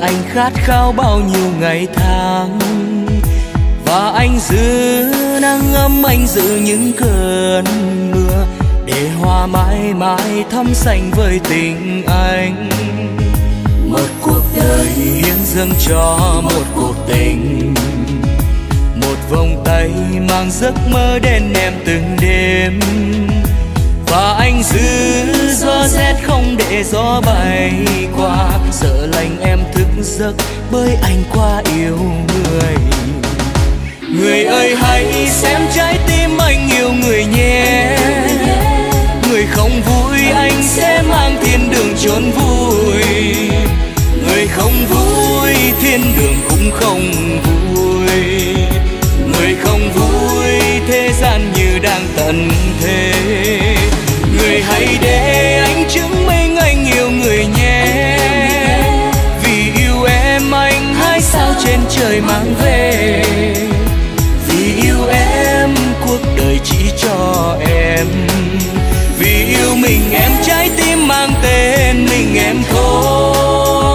anh khát khao bao nhiêu ngày tháng. Và anh giữ nắng ấm, anh giữ những cơn mưa, để hoa mãi mãi thắm xanh với tình anh. Một cuộc đời hiến dâng cho một cuộc tình, một vòng tay mang giấc mơ đến em từng đêm. Và anh giữ gió rét không để gió bay qua, sợ lạnh em thức giấc bởi anh quá yêu người. Người ơi hãy xem trái tim anh yêu người nhé. Người không vui anh sẽ mang thiên đường chốn vui. Người không vui thiên đường cũng không vui. Người không vui thế gian như đang tận thế. Người hãy để anh chứng minh anh yêu người nhé. Vì yêu em anh hái sao trên trời mang về. Vì yêu em cuộc đời chỉ cho em. Vì yêu mình em trái tim mang tên mình em thôi.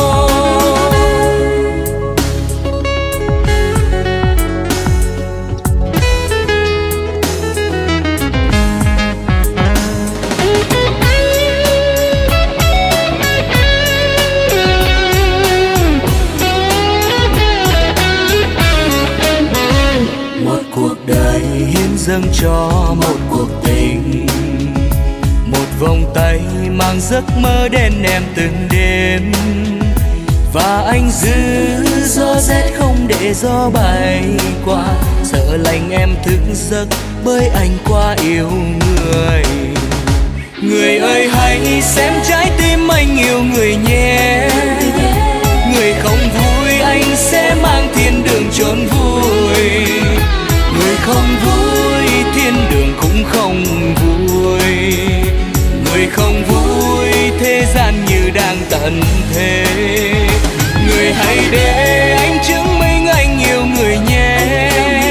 Hiến dâng cho một cuộc tình, một vòng tay mang giấc mơ đến em từng đêm. Và anh giữ gió rét không để gió bay qua, sợ lạnh em thức giấc bởi anh quá yêu người. Người ơi hãy xem trái tim anh yêu người nhé. Người không vui anh sẽ mang thiên đường chốn vui. Người không vui thiên đường cũng không vui. Người không vui thế gian như đang tận thế. Người hãy để anh chứng minh anh yêu người nhé.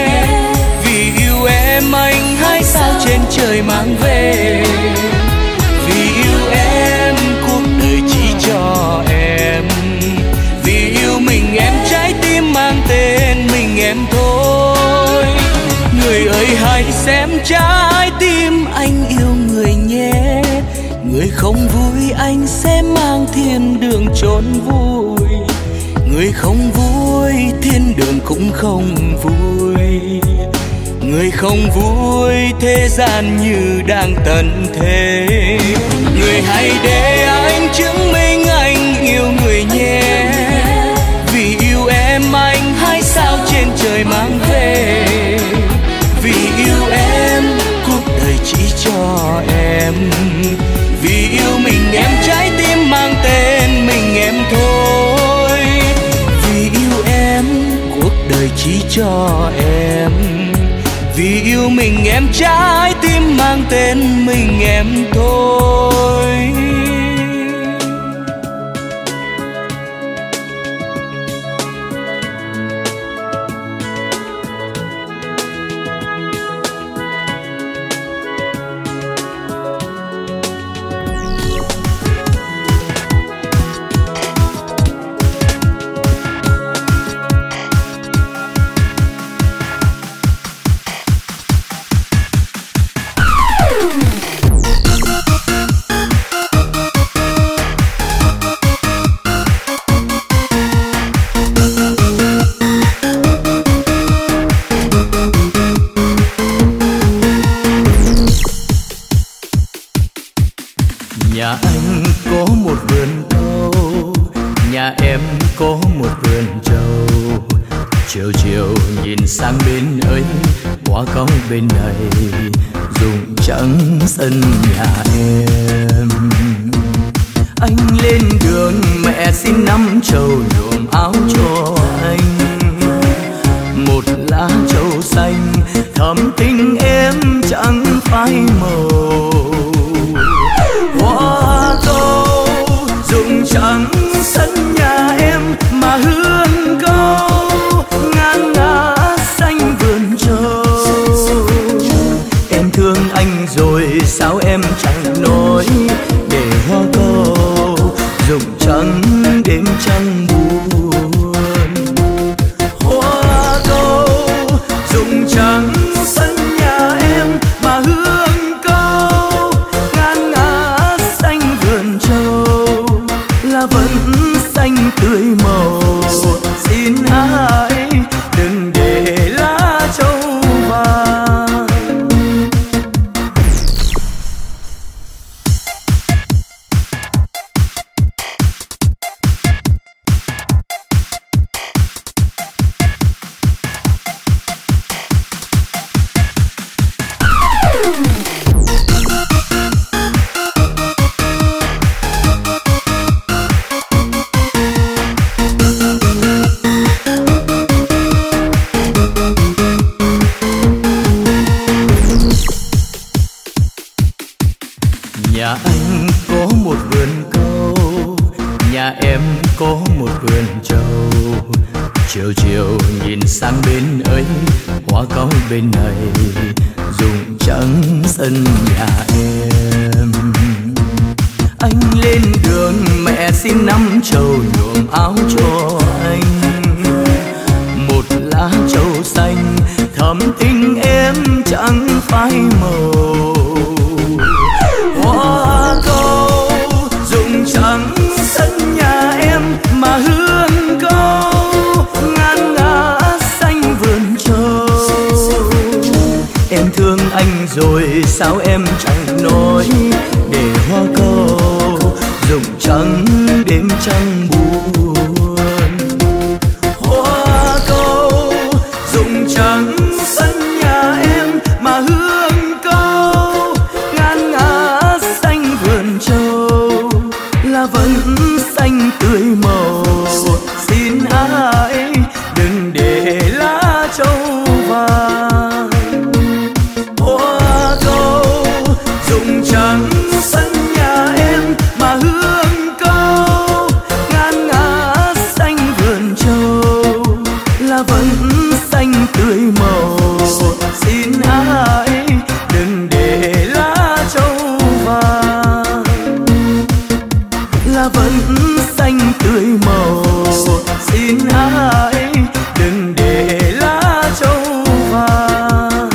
Vì yêu em anh hái sao trên trời mang về. Vì yêu em cuộc đời chỉ cho em. Vì yêu mình em trái tim mang tên mình em thôi. Người ơi hãy xem trái tim anh yêu người nhé. Người không vui anh sẽ mang thiên đường chốn vui. Người không vui thiên đường cũng không vui. Người không vui thế gian như đang tận thế. Người hãy để anh chứng minh anh yêu người nhé. Vì yêu em anh hái sao trên trời mang về. Vì yêu em cuộc đời chỉ cho em. Vì yêu mình em trái tim mang tên mình em thôi. Vì yêu em cuộc đời chỉ cho em. Vì yêu mình em trái tim mang tên mình em thôi. Nhà anh có một vườn cau, nhà em có một vườn trầu. Chiều chiều nhìn sang bên ấy, hoa cau bên này rụng trắng sân nhà em. Anh lên đường mẹ xin năm trầu nhuộm áo cho anh. Một lá trầu xanh thầm tình em chẳng phai màu. Hoa cau rụng trắng sân nhà em mà hương cau ngang ngã xanh vườn trầu. Em thương anh rồi sao em chẳng nói, để hoa cau rụng trắng đêm trăng buồn. có một vườn trầu, chiều chiều nhìn sang bên ấy, hoa cau bên này rụng trắng sân nhà em. Anh lên đường mẹ xin năm trầu nhuộm áo cho anh, một lá trầu xanh thầm tình em chẳng phai màu. Hoa cau rụng trắng sân nhà em mà hương câu ngàn ngả xanh vườn trầu. Em thương anh rồi sao em chẳng nói, để hoa cau rụng trắng đêm trăng buồn. Hoa cau rụng trắng sân nhà em mà hương câu ngàn ngả xanh vườn trầu là vẫn xanh tươi màu. Xin ai đừng để lá trầu vàng. Hoa cau rụng trắng sân nhà em mà hương câu ngàn ngả xanh vườn trầu là vẫn xanh tươi màu. Xin ai đừng để lá trầu vàng là vẫn xanh tươi màu. Xin ai đừng để lá trầu vàng.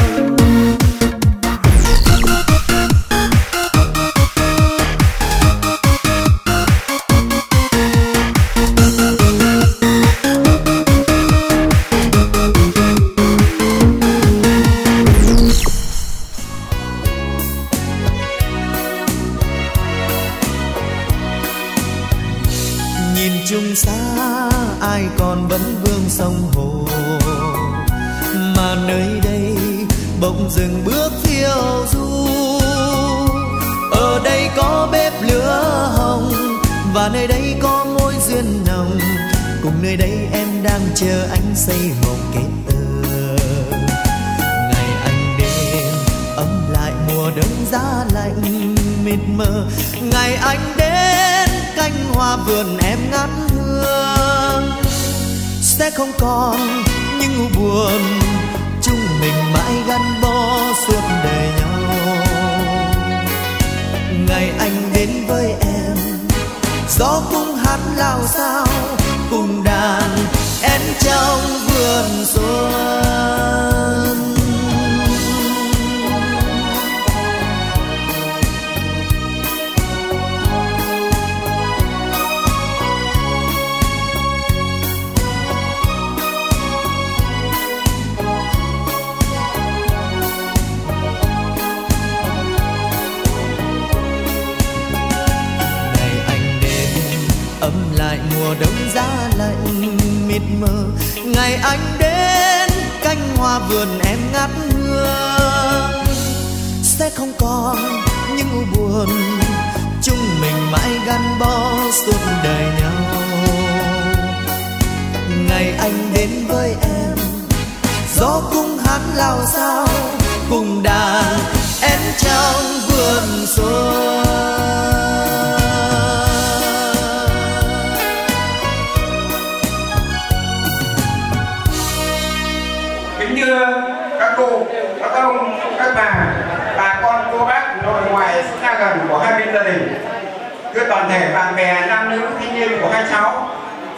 Nhìn chung xa ai còn vẫn vương sông hồ, mà nơi đây bỗng dừng bước phiêu du. Ở đây có bếp lửa hồng và nơi đây có mối duyên nồng, cùng nơi đây em đang chờ anh xây mộng kết tơ. Ngày anh đến ấm lại mùa đông giá lạnh mịt mờ, ngày anh đến cánh hoa vườn em ngát hương. Sẽ không còn những u buồn, chúng mình mãi gắn bó suốt đời nhau. Ngày anh đến với em, gió cũng hát lao sao cùng đàn én trong vườn xuân. Ấm lại mùa đông giá lạnh mịt mờ, ngày anh đến cánh hoa vườn em ngát hương. Sẽ không còn những u buồn, chúng mình mãi gắn bó suốt đời nhau. Ngày anh đến với em, gió cũng hát lao sao cùng đàn én trong vườn xuân. Các cô, các ông, các bà con, cô bác, nội ngoại, xa gần của hai bên gia đình, thưa toàn thể bạn bè, nam nữ, thanh niên của hai cháu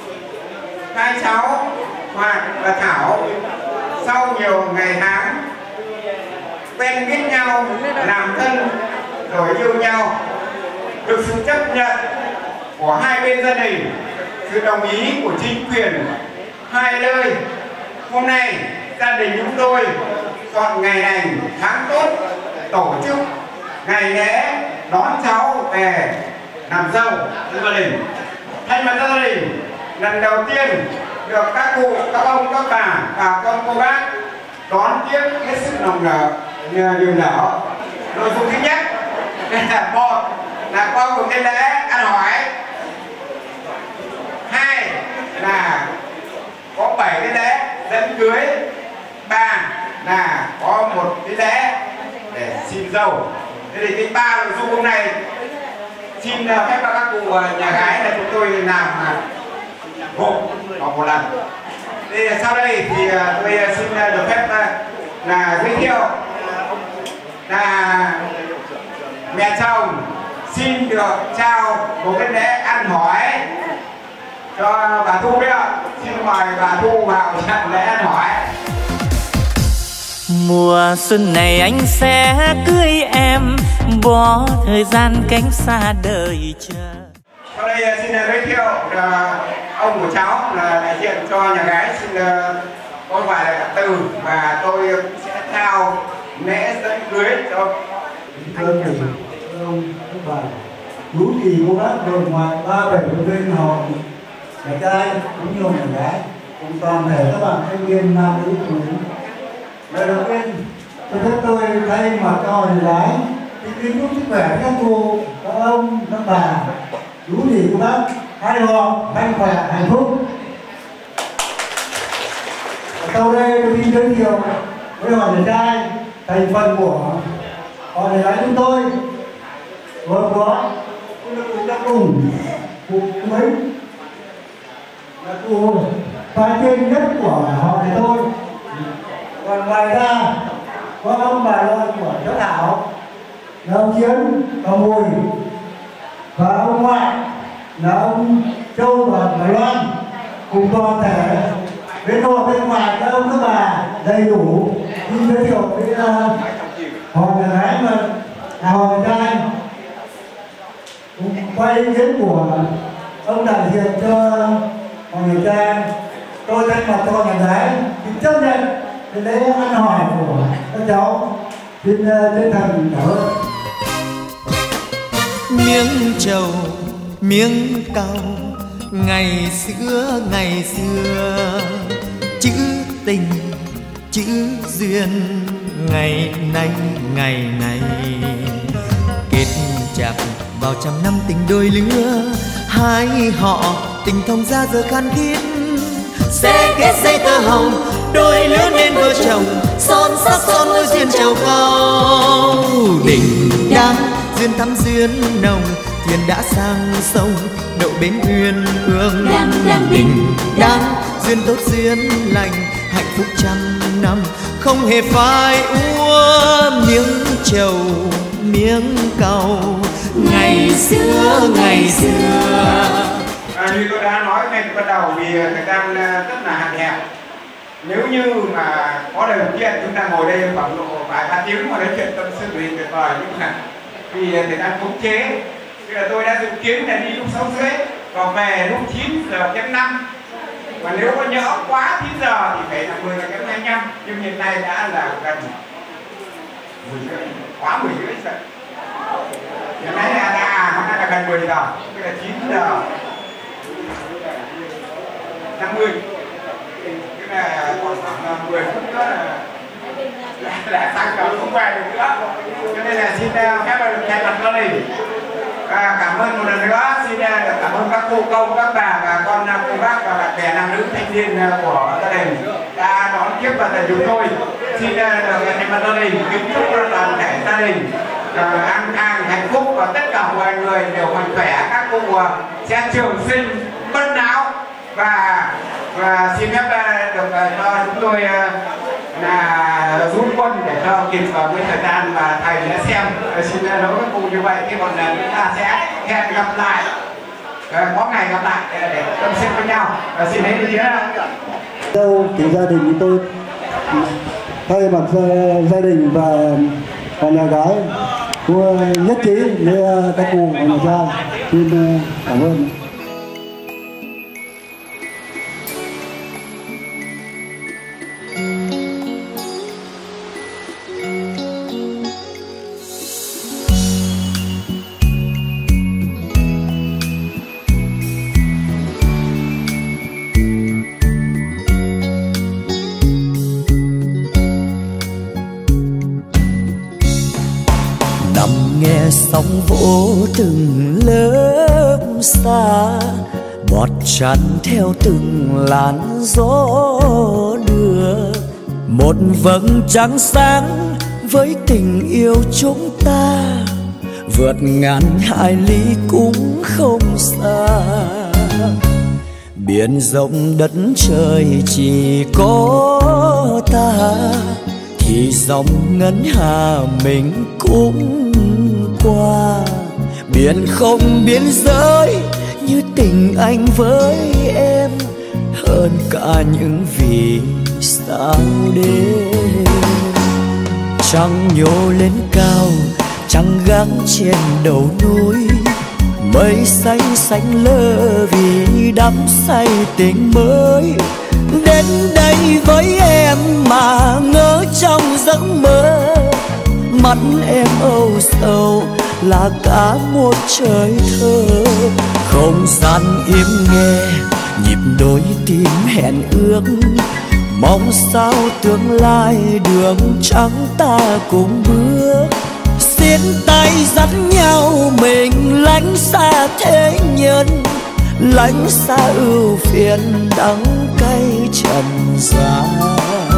Hoàng và Thảo, sau nhiều ngày tháng quen biết nhau, làm thân, rồi yêu nhau, được sự chấp nhận của hai bên gia đình, sự đồng ý của chính quyền hai nơi, hôm nay gia đình chúng tôi chọn ngày lành tháng tốt tổ chức ngày lễ đón cháu về làm dâu gia đình. Thay mặt gia đình, lần đầu tiên được các cụ, các ông, các bà con, cô bác đón tiếp hết sức nồng nở, niềm nở. Nội dung thứ nhất là một là qua một cái lễ ăn hỏi, hai là có 7 cái lễ dẫn cưới, 3 là có một cái lễ để xin dâu. Thế thì cái 3 nội dung hôm nay xin phép các cụ nhà gái là chúng tôi làm hộ vào một lần. Thì sau đây thì tôi xin được phép là giới thiệu là mẹ chồng xin được trao một cái lễ ăn hỏi cho bà Thu đấy ạ. Xin mời bà Thu vào nhận lễ ăn hỏi. Mùa xuân này anh sẽ cưới em, bỏ thời gian cánh xa đời chờ. Sau đây xin giới thiệu ông của cháu là đại diện cho nhà gái, xin có vài là từ và tôi sẽ trao lễ dẫn cưới cho thưa ông bà chú gì cô bác rồi ngoài 37 bên họ nhà trai cũng như nhà gái cùng toàn thể các bạn thanh niên nam nữ phụ nữ. Lời đầu tiên tôi thay mặt cho nhà gái kính chúc sức khỏe các cô, các ông, các bà, chú gì cô bác hai họ mạnh khỏe hạnh phúc. Sau đây tôi xin giới thiệu với họ nhà trai thành phần của họ nhà gái chúng tôi gồm có cũng đã cùng mấy là cụ phái trên nhất của họ nhà tôi. Còn ngoài ra có ông bà nội của cháu Thảo là ông Chiến, ông Mùi và ông ngoại là ông Châu và bà Loan cùng toàn thể bên nội bên ngoài các ông các bà đầy đủ. Xin giới thiệu với họ nhà gái mà họ nhà trai quay ý kiến của ông đại diện cho họ nhà trai. Tôi thay mặt cho họ nhà gái thì chấp nhận cái lễ ăn hỏi của các cháu. Xin chân thành cảm ơn. Miếng trầu miếng cau ngày xưa chữ tình chữ duyên ngày nay kết chặt vào trăm năm tình đôi lứa, hai họ tình thông ra giờ khan thiết sẽ kết dây tơ hồng đôi lứa nên vợ chồng son sắc son môi duyên trầu cao. Đình đám duyên thắm duyên nồng thuyền đã sang sông đậu bến uyên ương. Đình đám duyên tốt duyên lành hạnh phúc trăm năm không hề phai úa. Miếng trầu miếng cau ngày xưa như tôi đã nói ngay từ ban đầu vì thời gian rất là hạn hẹp. Nếu như mà có điều kiện chúng ta ngồi đây khoảng độ vài ba tiếng mà nói chuyện tâm sự thì tuyệt vời, nhưng mà vì thời gian khống chế thì là tôi đã dự kiến là đi lúc 6:30 và về lúc 9:05. Và nếu có nhỡ quá 9 giờ thì phải là 10:25, nhưng hiện nay đã là gần 10:30, quá 10:30 rồi. Hiện nay là gần 10 giờ, bây giờ 9:50. Cái là còn khoảng 10 phút nữa là sang giờ không về được nữa. Cho nên là xin phép được thay mặt gia đình cảm ơn một lần nữa, xin cảm ơn các cô công, các bà và con cô bác và bạn bè nam nữ thanh niên của gia đình đã đón tiếp và thầy chúng tôi. Xin được thay mặt gia đình kính chúc toàn thể gia đình an khang hạnh phúc và tất cả mọi người đều mạnh khỏe, các cô sẽ trường sinh bất não và xin phép được cho chúng tôi là rút quân để cho kịp vào cái thời gian mà thầy đã xem. Xin lỗi các cụ như vậy, thế còn chúng ta sẽ hẹn gặp lại, có ngày gặp lại để tâm sự với nhau. Xin hết ý kiến ạ. Thì gia đình của tôi thay mặt gia đình và nhà gái tôi nhất trí với các cụ và nhà trai. Xin cảm ơn. Sóng vỗ từng lớp xa, bọt tràn theo từng làn gió đưa. Một vầng trăng sáng với tình yêu chúng ta, vượt ngàn hải lý cũng không xa. Biển rộng đất trời chỉ có ta, thì dòng ngân hà mình cũng qua. Biển không biên giới như tình anh với em, hơn cả những vì sao đêm. Trăng nhô lên cao, trăng gắng trên đầu núi, mây xanh xanh lơ vì đắm say tình mới. Đến đây với em mà ngỡ trong giấc mơ, mắt em âu sầu là cả một trời thơ. Không gian im nghe nhịp đôi tim hẹn ước, mong sao tương lai đường trắng ta cùng bước. Xiết tay dắt nhau mình lánh xa thế nhân, lánh xa ưu phiền đắng cay trần gian.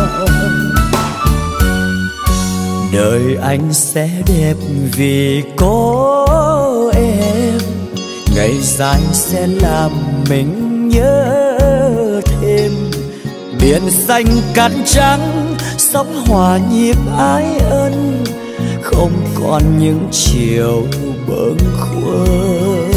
Đời anh sẽ đẹp vì có em, ngày dài sẽ làm mình nhớ thêm. Biển xanh cát trắng sóng hòa nhịp ái ân, không còn những chiều bâng khuâng.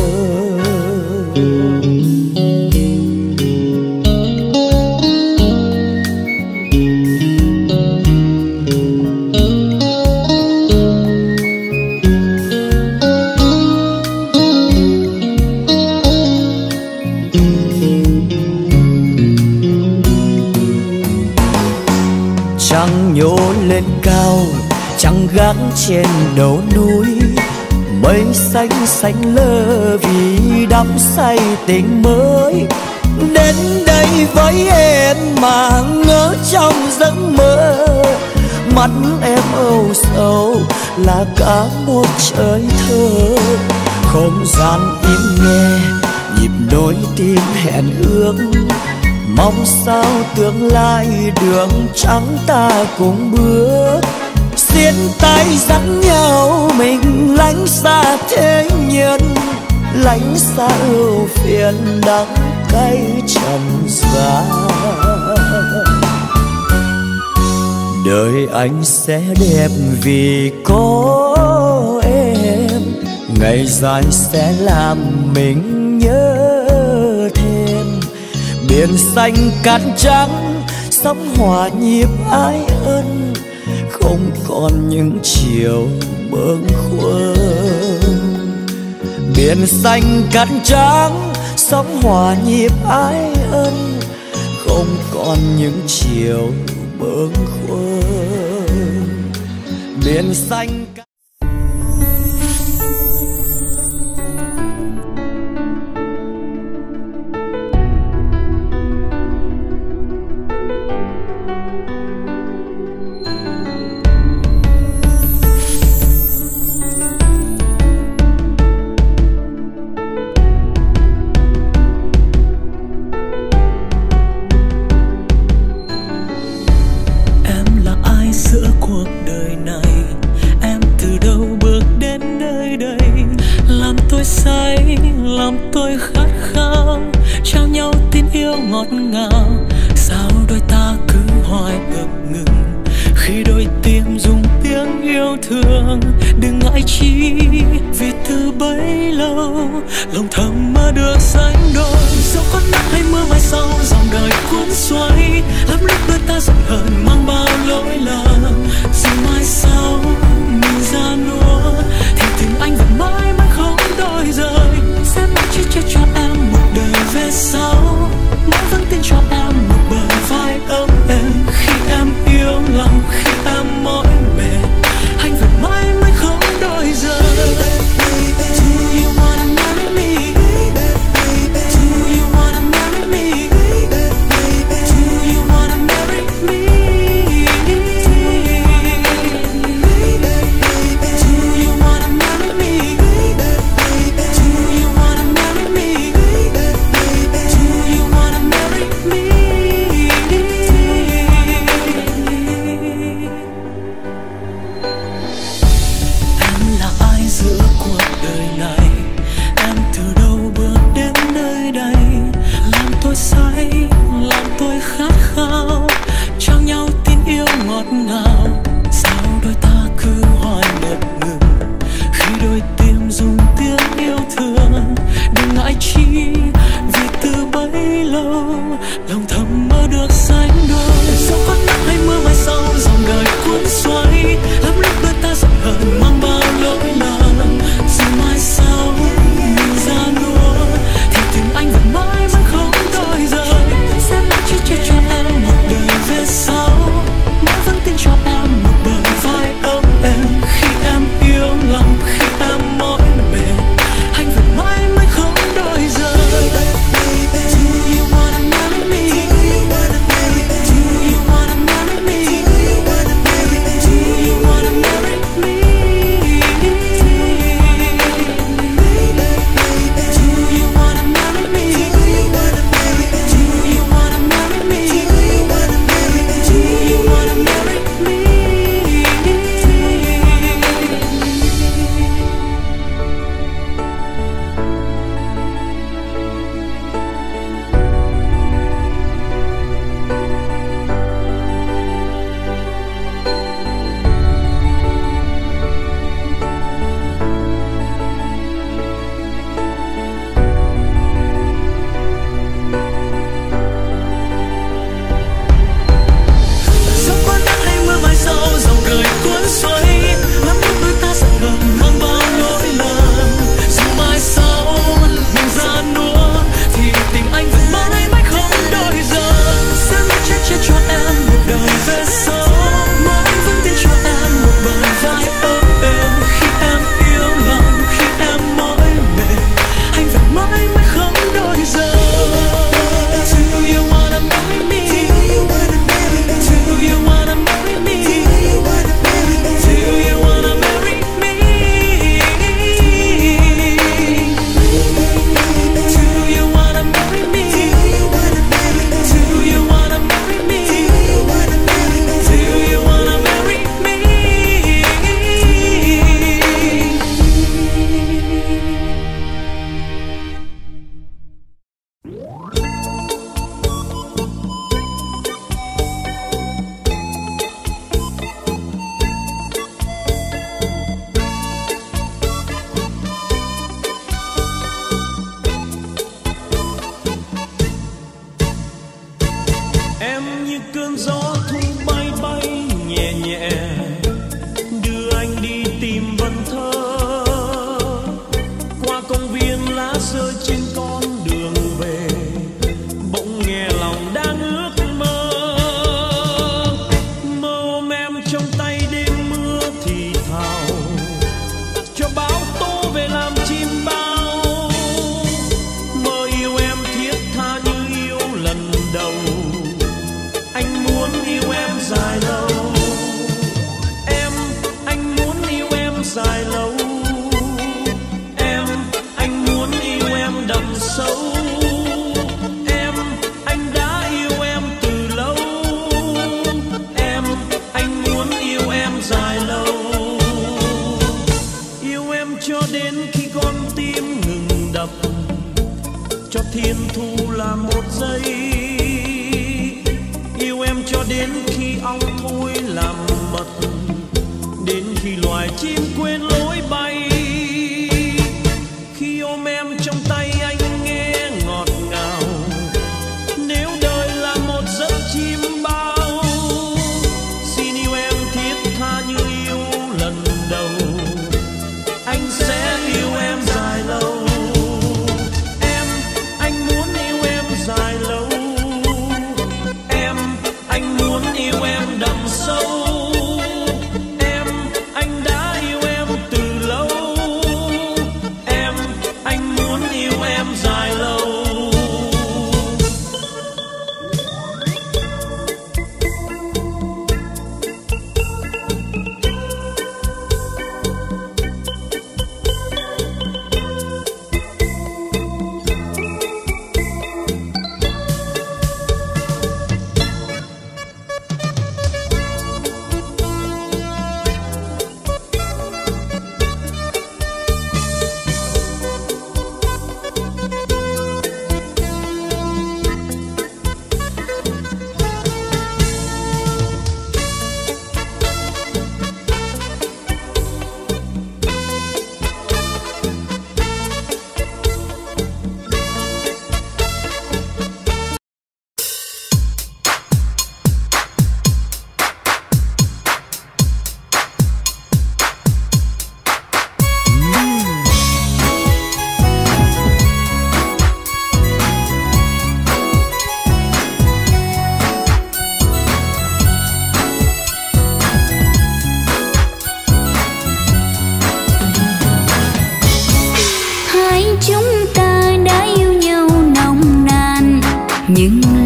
Trăng nhô lên cao, trăng gác trên đầu núi, mây xanh xanh lơ vì đắm say tình mới. Đến đây với em mà ngỡ trong giấc mơ, mắt em âu sầu là cả một trời thơ. Không gian im nghe nhịp đôi tim hẹn ước, mong sao tương lai đường trắng ta cùng bước. Xiết tay dắt nhau mình lánh xa thế nhân, lánh xa ưu phiền đắng cay trần gian. Đời anh sẽ đẹp vì có em, ngày dài sẽ làm mình nhớ thêm. Biển xanh cát trắng sóng hòa nhịp ái ân, không còn những chiều bâng khuâng. Biển xanh cát trắng sóng hòa nhịp ái ân, không còn những chiều bâng khuâng. Biển xanh làm tôi khát khao, trao nhau tin yêu ngọt ngào. Sao đôi ta cứ hoài ngập ngừng khi đôi tim dùng tiếng yêu thương. Đừng ngại chi vì từ bấy lâu lòng thầm mơ được sánh đôi. Dẫu có nắng hay mưa mai sau dòng đời cuốn xoay, lắm lúc đôi ta giận hờn mang bao lỗi lầm. Dù mai sau mình ra nua thì tình anh vẫn mãi mãi không đổi rời. Sẽ mãi chia chia cho em một đời về sau, mãi vẫn tin cho em một bờ vai ấm êm. Khi em yêu lòng, khi em mỏi mệt, anh vẫn mãi mãi không đổi rời. Do you wanna marry me? Do you wanna marry me? Do you wanna marry me? cứ hoài ngập ngừng khi đôi tim dùng tiếng yêu thương. Đừng ngại chi vì từ bấy lâu lòng thầm mơ được sánh đôi. Dẫu có nắng hay mưa mai sau dòng đời cuốn xoay, lắm lúc đôi ta giận hờn mang bao lỗi lầm. Dù mai sau mình ra nua thì tình anh vẫn mãi mãi không đổi rời. Sẽ mãi chỉ che cho em một đời về sau, mãi vẫn tin cho em một bờ vai ấm êm. Khi em yêu lòng, khi em mỏi mệt, anh vẫn mãi mãi không đổi rời. Do you wanna marry me? Do you wanna marry me? Do you wanna marry me? Do you wanna marry me? Do you wanna marry me? Do you wanna marry me? Do you wanna marry me? Do you wanna marry me? Do you wanna marry me? Do you wanna marry me? Dẫu có nắng hay mưa mai sau dòng đời cuốn xoay, lắm lúc đôi ta giận hờn mang bao lỗi lầm. Dù mai sau mình ra nua thì tình anh vẫn mãi mãi không đổi rời. Sẽ mãi che chở cho em một đời về sau, mãi vẫn tin cho em một bờ vai ấm êm. Khi em yêu lòng, khi em mỏi mệt, anh vẫn mãi mãi không đổi rời. Do you wanna marry me? Do you wanna marry me? Do you wanna marry me? Do you wanna marry me? Do you wanna marry me? Do you wanna marry me? Do you wanna marry me? Do you wanna marry me? Do you wanna marry me? Do you wanna marry me? Em như cơn gió thu bay bay nhẹ nhẹ, đưa anh đi tìm vần thơ. Qua công viên lá rơi trên con đường về, bỗng nghe lòng đang ước mơ. Mơ ôm em trong tay đêm mưa thì thào, cho bão tố về làm chim bao. Mơ yêu em thiết tha như yêu lần đầu, anh muốn yêu em dài lâu. Anh muốn yêu em dài lâu. Anh muốn yêu em đậm sâu. Anh đã yêu em từ lâu. Anh muốn yêu em dài lâu. Yêu em cho đến khi con tim ngừng đập, cho thiên thu là một giây. Yêu em cho đến khi ong môi làm mật, đến khi loài chim quên lối bay. Khi ôm em trong tay anh nghe ngọt ngào, nếu đời là một giấc chim bao. Xin yêu em thiết tha như yêu lần đầu, anh sẽ yêu em dài lâu. Anh muốn yêu em dài lâu. Anh muốn yêu em đậm sâu.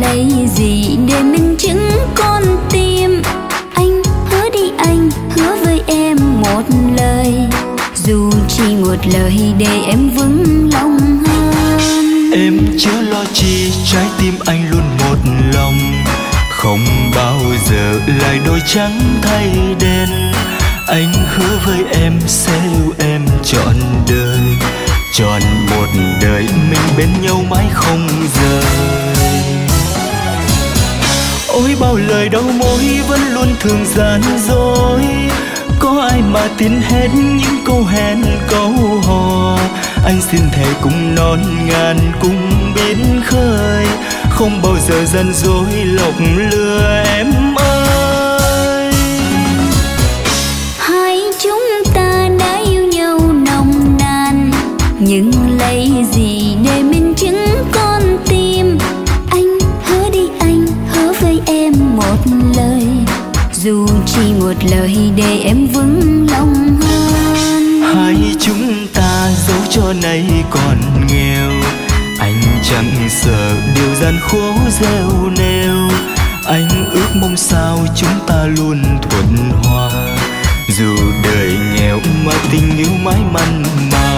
lấy gì để minh chứng con tim. Anh hứa đi, anh hứa với em một lời, dù chỉ một lời để em vững lòng hơn. Em chớ lo chi, trái tim anh luôn một lòng, không bao giờ lại đôi trắng thay đen. Anh hứa với em sẽ yêu em trọn đời, trọn một đời mình bên nhau mãi không rời. Ôi bao lời đau môi vẫn luôn thường gian dối, có ai mà tin hết những câu hẹn câu hò. Anh xin thề cùng non ngàn cùng biến khơi, không bao giờ gian dối lọc lừa em ơi. Hai chúng ta đã yêu nhau nồng nàn, nhưng lấy gì để minh chứng con tim. Anh hứa đi, anh hứa với em một lời, dù chỉ một lời để em vững lòng hơn. Hai chúng ta dẫu cho nay còn nghèo, anh chẳng sợ điều gian khổ gieo neo. Anh ước mong sao chúng ta luôn thuận hòa, dù đời nghèo mà tình yêu mãi mặn mà.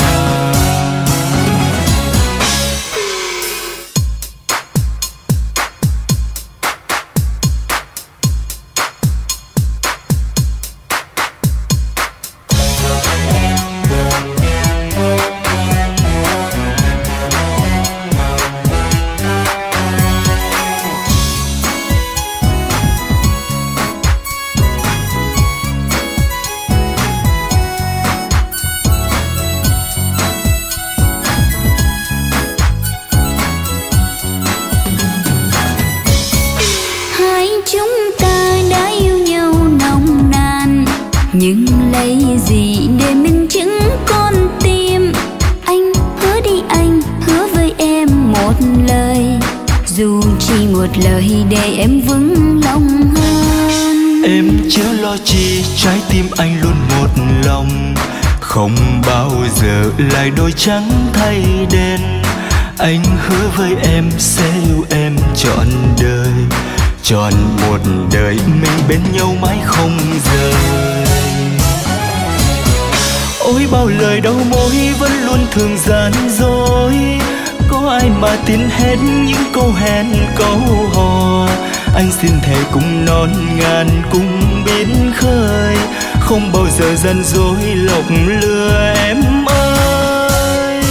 Nhưng lấy gì để minh chứng con tim. Anh hứa đi, anh hứa với em một lời, dù chỉ một lời để em vững lòng hơn. Em chớ lo chi, trái tim anh luôn một lòng, không bao giờ lại đôi trắng thay đen. Anh hứa với em sẽ yêu em trọn đời, trọn một đời mình bên nhau mãi không rời. Ôi bao lời đau môi vẫn luôn thường gian dối, có ai mà tin hết những câu hẹn câu hò. Anh xin thề cùng non ngàn cùng biến khơi, không bao giờ gian dối lọc lừa em ơi.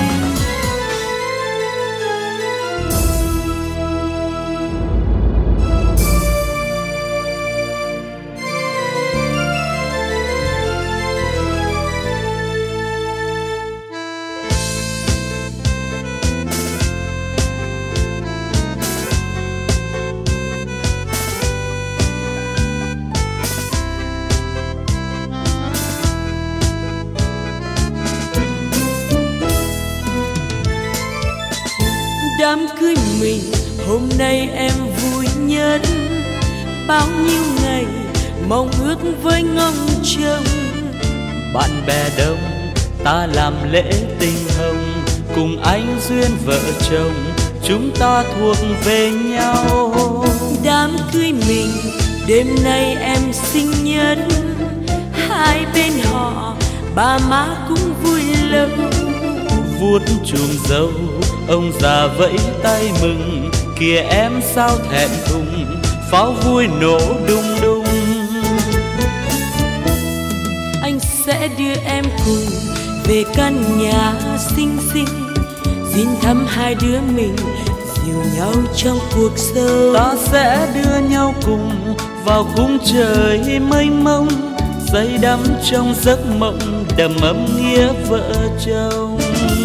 Đám cưới mình hôm nay em vui nhất, bao nhiêu ngày mong ước với ngóng trông. Bạn bè đông ta làm lễ tình hồng, cùng anh duyên vợ chồng chúng ta thuộc về nhau. Đám cưới mình đêm nay em sinh nhật, hai bên họ ba má cũng vui lắm. Vuốt chùm dâu ông già vẫy tay mừng, kìa em sao thẹn thùng, pháo vui nổ đùng đùng. Anh sẽ đưa em cùng về căn nhà xinh xinh, xin thăm hai đứa mình dìu nhau trong cuộc sống. Ta sẽ đưa nhau cùng vào khung trời mênh mông, dây đắm trong giấc mộng đầm ấm nghĩa vợ chồng.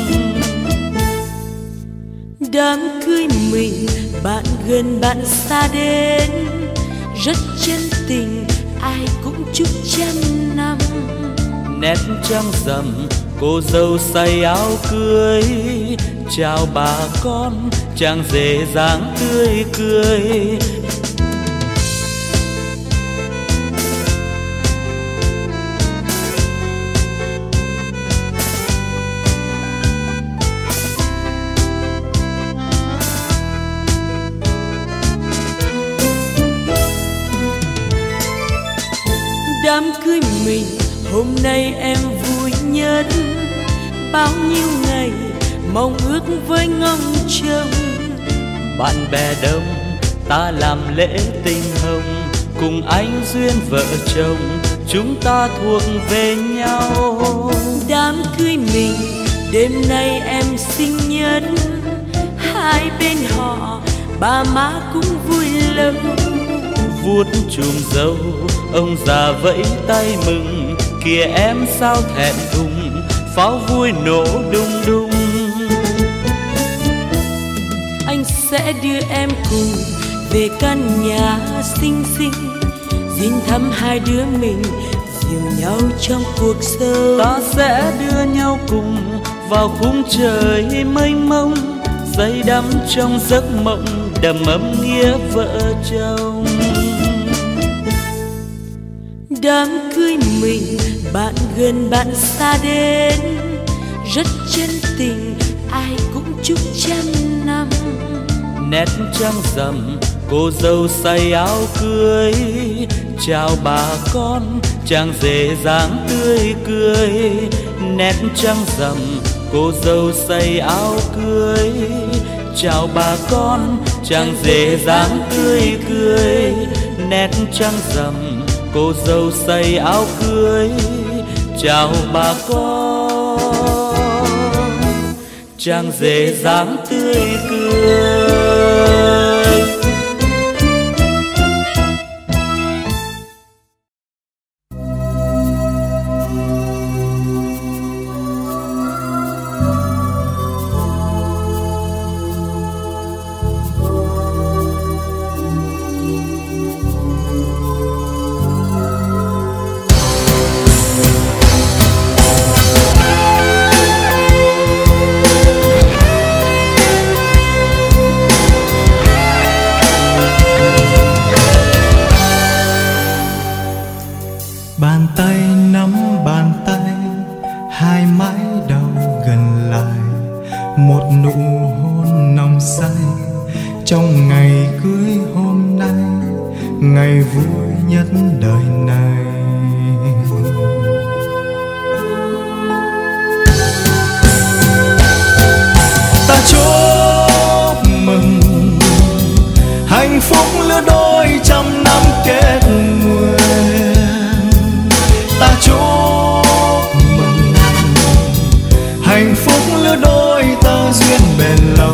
Đám cưới mình bạn gần bạn xa đến, rất chân tình ai cũng chúc trăm năm. Nét trăng rằm cô dâu say áo cưới, chào bà con chàng rể dáng tươi cười. Đám cưới mình hôm nay em vui nhất, bao nhiêu ngày mong ước với ngóng trông. Bạn bè đông ta làm lễ tình hồng, cùng anh duyên vợ chồng chúng ta thuộc về nhau. Đám cưới mình đêm nay em sinh nhật, hai bên họ ba má cũng vui lắm. Vuốt chùm dâu ông già vẫy tay mừng, kìa em sao thẹn thùng, pháo vui nổ đùng đùng. Anh sẽ đưa em cùng về căn nhà xinh xinh, xin thăm hai đứa mình dìu nhau trong cuộc sống. Ta sẽ đưa nhau cùng vào khung trời mênh mông, dây đắm trong giấc mộng đầm ấm nghĩa vợ chồng. Đám cưới mình bạn gần bạn xa đến, rất chân tình ai cũng chúc trăm năm. Nét trăng rằm cô dâu say áo cưới, chào bà con chàng rể dáng tươi cười. Nét trăng rằm cô dâu say áo cưới, chào bà con chàng rể dáng tươi cười. Nét trăng rằm cô dâu say áo cưới, chào bà con chàng rể dáng tươi cười. Bàn tay nắm bàn tay, hai mái đầu gần lại, một nụ hôn nồng say trong ngày cưới hôm nay, ngày vui nhất đời này. Ta chúc mừng hạnh phúc lứa đôi trăm năm kết nguyện. Ta chúc mừng hạnh phúc lứa đôi ta duyên bền lâu.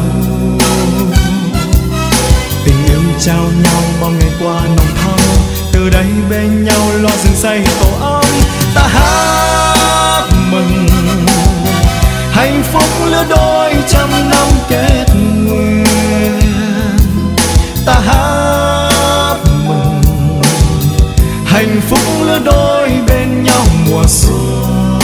Tình yêu trao nhau bao ngày qua nồng thắm, từ đây bên nhau lo rừng xây tổ ấm. Ta hát mừng hạnh phúc lứa đôi trăm năm kết nguyện. Ta hát mừng hạnh phúc lứa đôi bên nhau mùa xuân.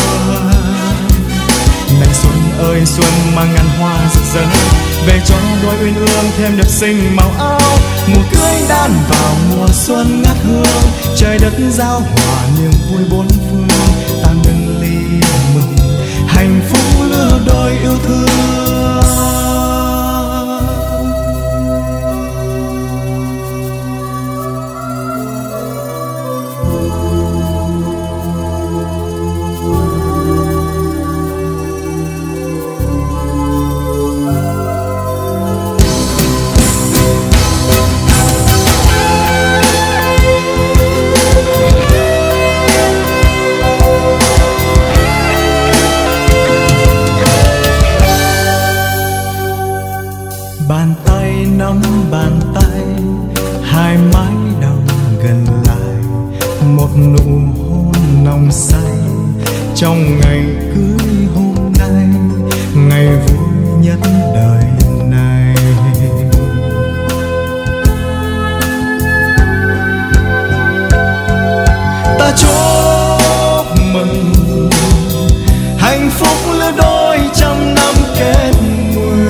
Này xuân ơi xuân mang ngàn hoa rực rỡ, về cho đôi uyên ương thêm được xinh màu áo. Mùa cưới đan vào mùa xuân ngát hương, trời đất giao hòa niềm vui bốn phương. Ta nâng ly mừng hạnh phúc lứa đôi yêu thương. Bàn tay nắm bàn tay, hai mái đầu gần lại, một nụ hôn nồng say trong ngày cưới hôm nay, ngày vui nhất đời này. Ta chúc mừng hạnh phúc lứa đôi trăm năm kết nguyện.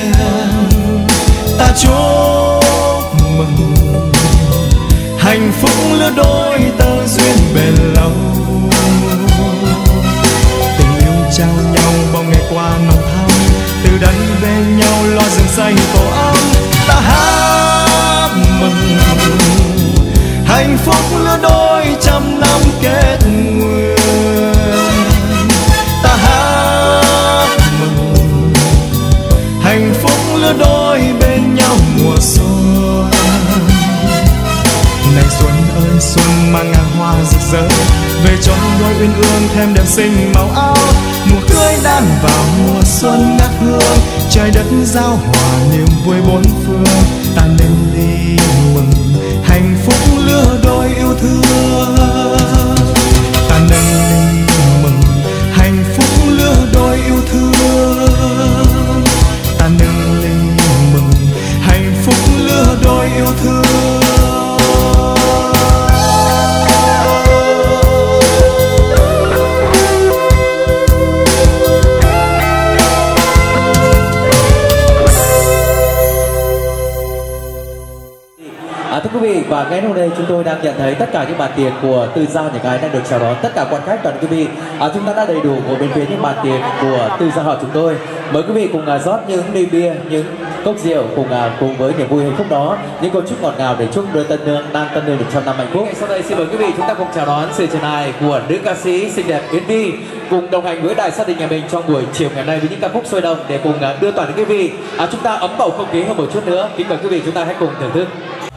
Ta chúc mừng hạnh phúc lứa đôi ta duyên bền lâu. Tình yêu về trong đôi uyên ương thêm đẹp xinh màu áo. Mùa cưới đang vào mùa xuân ngát hương, trái đất giao hòa niềm vui bốn phương. Ta nên đi mừng hạnh phúc lứa đôi yêu thương. Ta nên đi mừng hạnh phúc lứa đôi yêu thương. Ta nên đi mừng hạnh phúc lứa đôi yêu thương. Thưa quý vị, và ngay hôm nay chúng tôi đang nhận thấy tất cả những bàn tiệc của Tư Gia Nhà Gái đang được chào đón tất cả quan khách. Toàn quý vị, chúng ta đã đầy đủ ngồi bên phía những bàn tiệc của Tư Gia họ chúng tôi. Mời quý vị cùng rót những ly bia, những cốc rượu cùng với niềm vui hạnh phúc đó, những câu chúc ngọt ngào để chúc đôi tân nương đang tân nương được trăm năm hạnh phúc. Sau đây xin mời quý vị chúng ta cùng chào đón sự trở lại của nữ ca sĩ xinh đẹp Yến Vi cùng đồng hành với đại gia đình nhà mình trong buổi chiều ngày hôm nay với những ca khúc sôi động để cùng đưa toàn quý vị chúng ta ấm bầu không khí hơn một chút nữa. Kính mời quý vị chúng ta hãy cùng thưởng thức.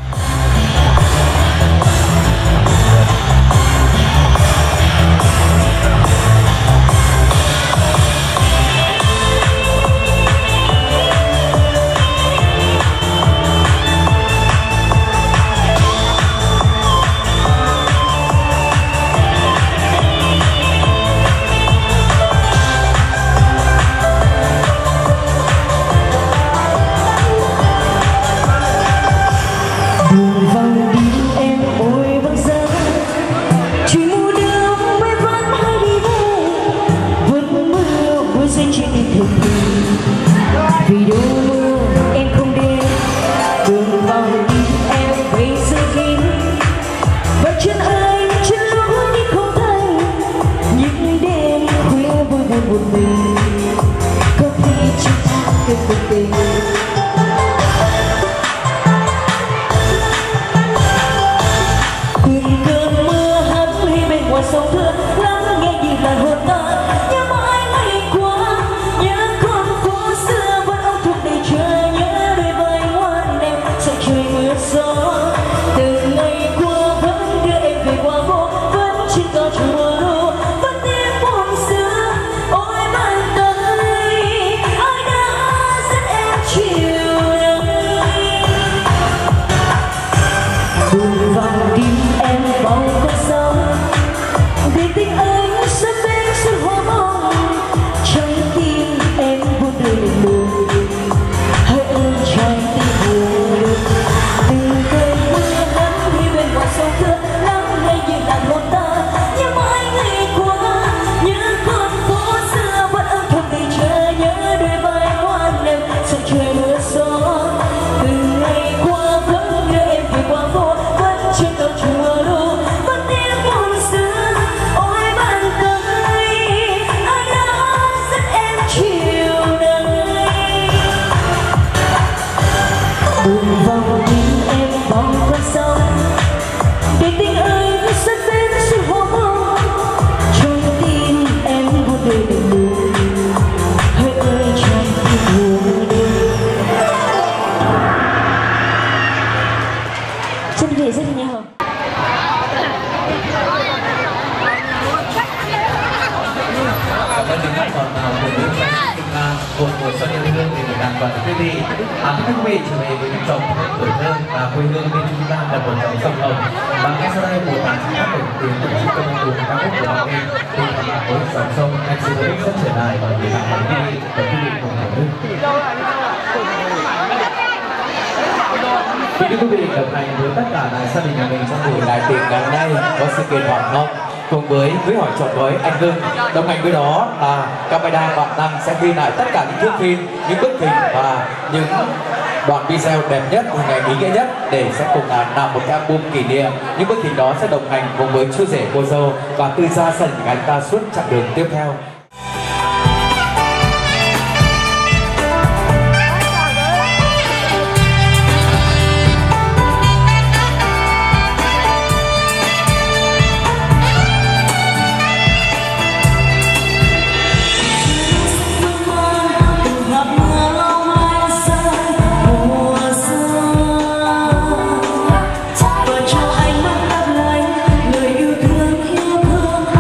Kính thưa quý vị, đồng hành với tất cả đại gia đình nhà mình trong buổi đại tiệc ngày hôm nay có sự kiện Hoàng Ngọc cùng với cưới hỏi chọn với anh Hưng. Đồng hành với đó là camera bạn Đăng sẽ ghi lại tất cả những thước phim, những bức hình và những đoạn video đẹp nhất, hình ảnh ý nghĩa nhất để sẽ cùng làm một album kỷ niệm. Những bức hình đó sẽ đồng hành cùng với chú rể cô dâu và Tư Gia gia đình anh ta suốt chặng đường tiếp theo. Và cho anh mắt đáp lại lời yêu thương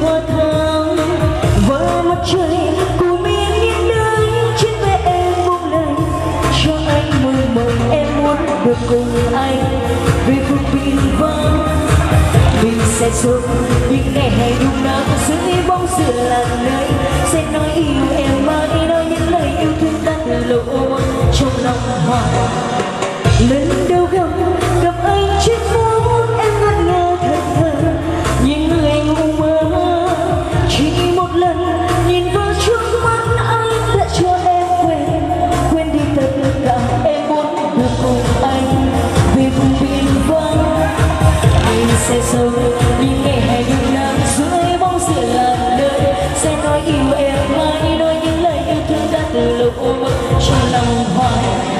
hoa thắm và mặt trời của miền yên nơi trên vai em buông lời cho anh mơ mộng em muốn được cùng anh về vùng biên vắng. Mình sẽ sống những ngày hè đung nắng dưới bóng sưởi làn nơi sẽ nói yêu em mãi nói những lời yêu thương ta từ lâu trong lòng hoài. Lần đầu gặp anh trên phố em ngất ngơ thật thờ những người ngủ mơ chỉ một lần nhìn vào trước mắt anh đã cho em quên đi tất cả em muốn được cùng anh về vùng biên vắng. Mình sẽ sống những ngày hè đêm nắng dưới bóng sưởi làn nơi sẽ nói yêu em mãi nói những lời yêu thương đã từ lâu trong lòng hoài.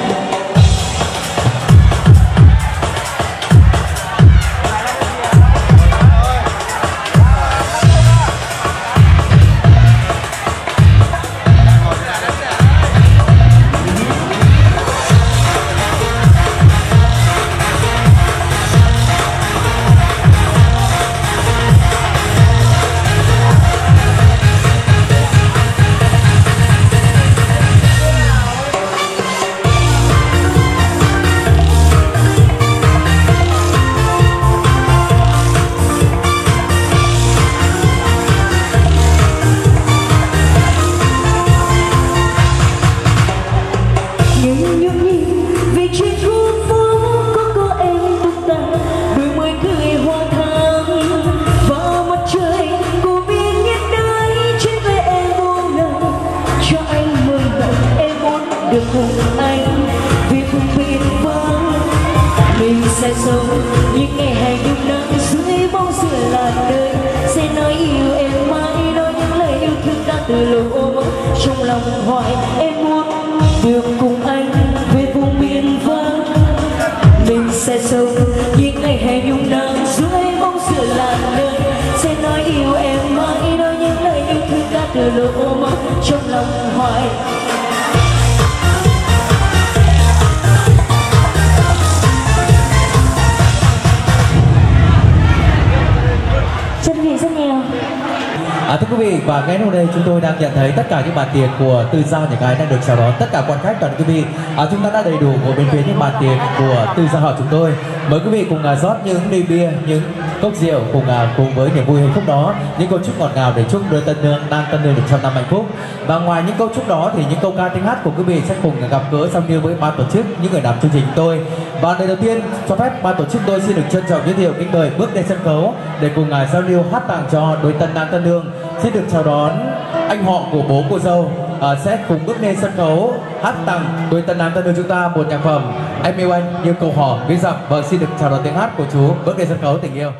Thưa quý vị, và ngay lúc đây chúng tôi đang nhận thấy tất cả những bàn tiệc của Tư Gia Nhà Gái đang được chào đón tất cả quan khách. Toàn quý vị, chúng ta đã đầy đủ ngồi bên phía những bàn tiệc của Tư Gia họ chúng tôi. Mời quý vị cùng rót những ly bia, những cốc rượu cùng với niềm vui hạnh phúc đó, những câu chúc ngọt ngào để chúc đôi tân nương đang tân nương được trăm năm hạnh phúc. Và ngoài những câu chúc đó thì những câu ca tiếng hát của quý vị sẽ cùng gặp gỡ giao lưu với ban tổ chức, những người làm chương trình tôi. Và lời đầu tiên cho phép ban tổ chức tôi xin được trân trọng giới thiệu kính mời bước lên sân khấu để cùng giao lưu hát tặng cho đôi tân nam tân nương. Xin được chào đón anh họ của bố cô dâu sẽ cùng bước lên sân khấu hát tặng đôi tân nam tân nương chúng ta một nhạc phẩm Em Yêu Anh Như Câu Hò viết rằng. Vâng, xin được chào đón tiếng hát của chú bước lên sân khấu tình yêu.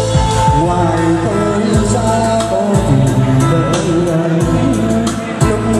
Ngoài tôi ra có gì đợi anh lúc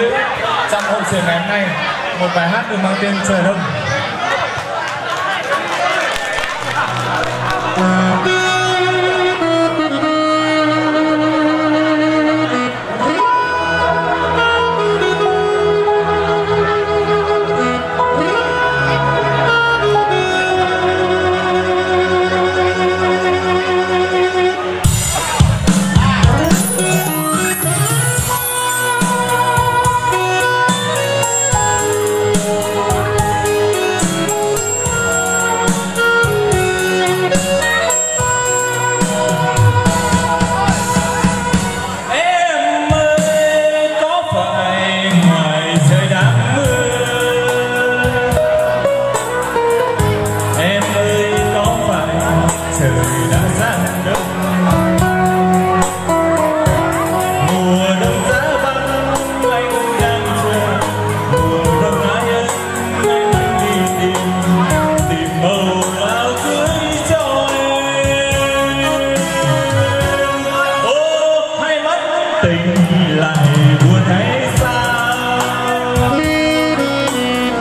nữ trong hội trường ngày hôm nay, một bài hát được mang tên Trời Đông.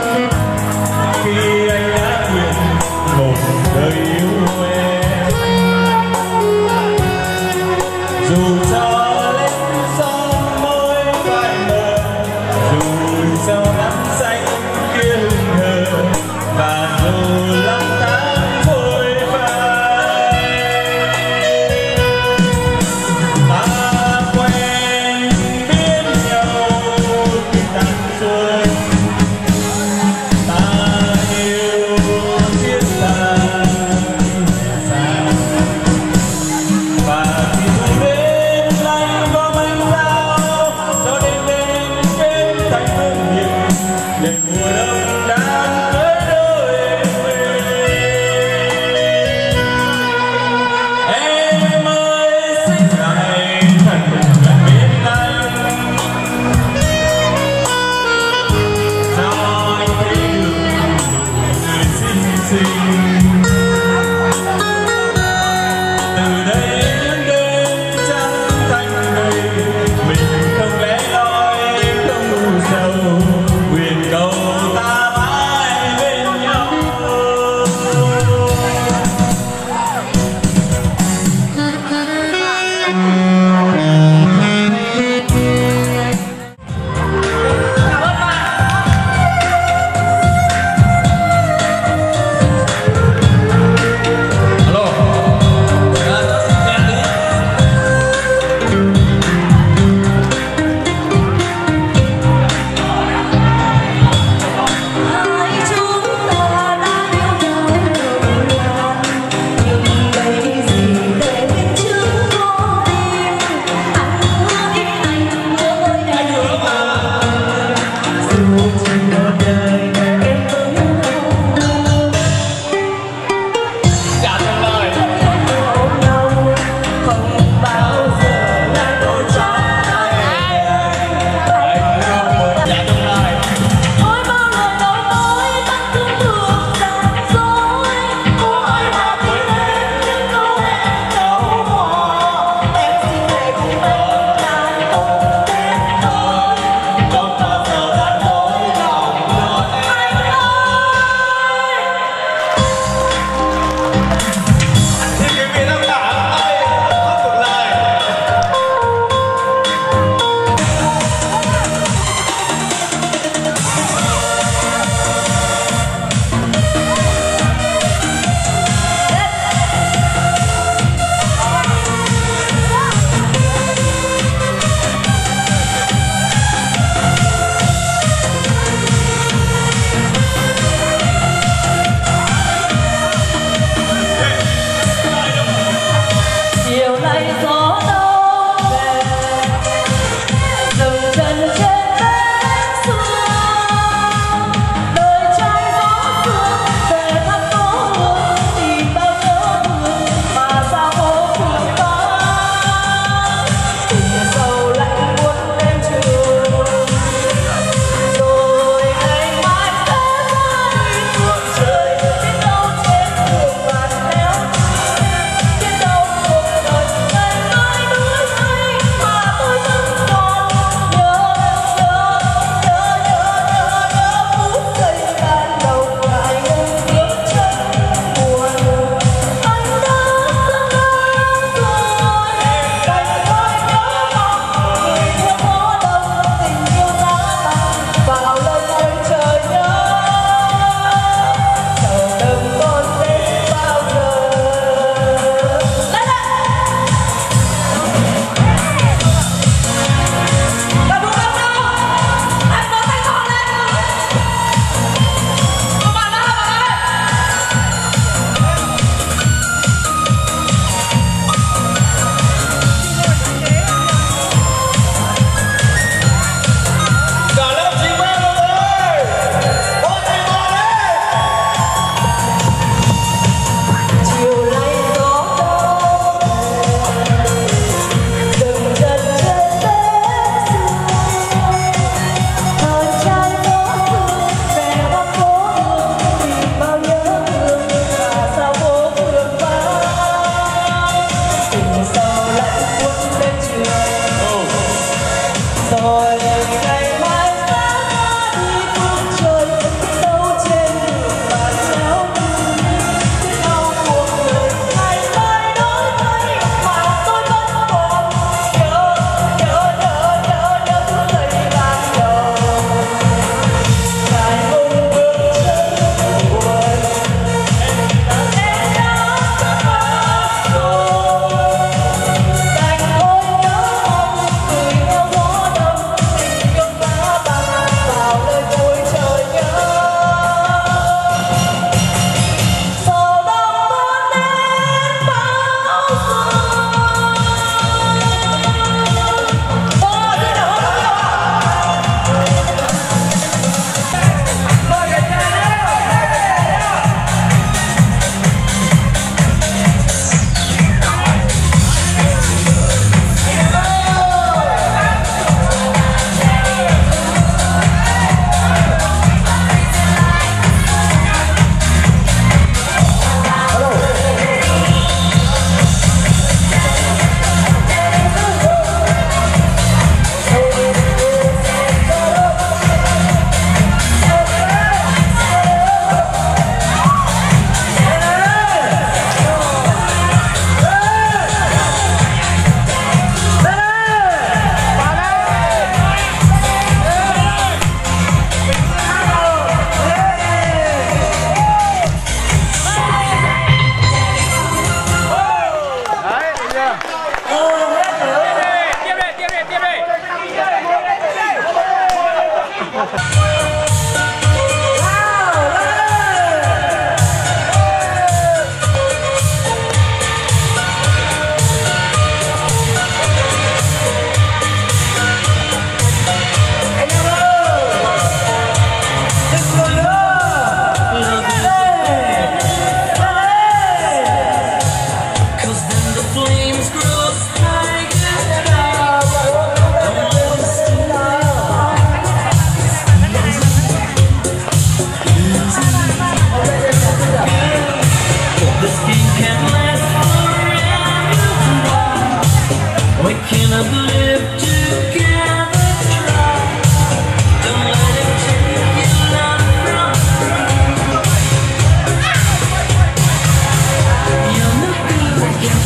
Đời yêu em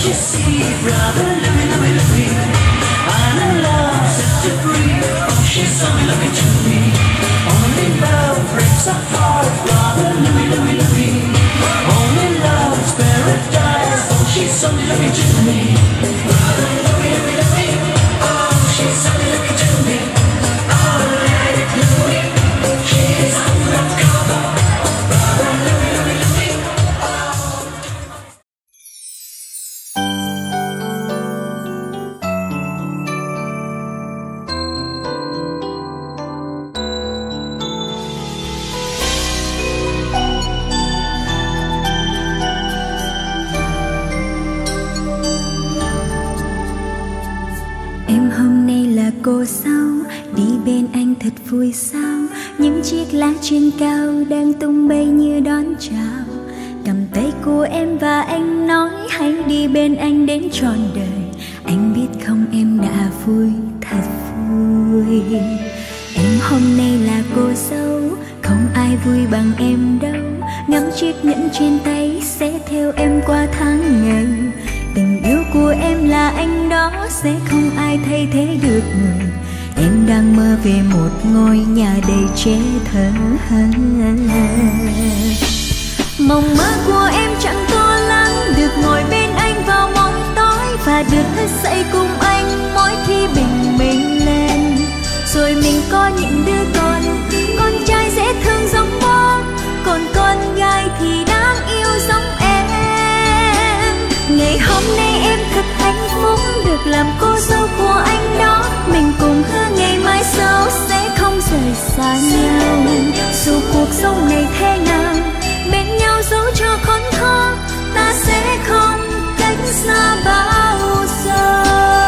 you see, brother Louie, Louie, Louie? I'm in love, set to free. Oh, she's only looking to me. Only love breaks a heart, brother Louie, Louie, Louie. Only love's paradise. Oh, she's only looking to me. Brother Louie, Louie, Louie. Oh, she's only looking to me. Oh, Lady Louie, she's undercover. Brother Louie, Louie, Louie. Em hôm nay là cô dâu, đi bên anh thật vui sao. Những chiếc lá trên cao đang tung bay như đón chào. Cầm tay của em và anh nói hãy đi bên anh đến trọn đời. Anh biết không em đã vui, thật vui. Em hôm nay là cô dâu, không ai vui bằng em đâu. Ngắm chiếc nhẫn trên tay sẽ theo em qua tháng ngày. Tình yêu của em là anh đó, sẽ không ai thay thế được người. Em đang mơ về một ngôi nhà đầy trẻ thơ. Mộng mơ của em chẳng to lắm, được ngồi bên anh vào mỗi tối và được thức dậy cùng anh mỗi khi bình minh lên. Rồi mình có những đứa con trai dễ thương giống bố, còn con gái thì đáng yêu giống em. Ngày hôm nay em thật hạnh phúc được làm cô dâu của anh đó. Mình cùng hứa ngày mai sau sẽ không rời xa nhau. Dù cuộc sống này thế nào, bên nhau dẫu cho khốn khó, ta sẽ không cách xa bao giờ.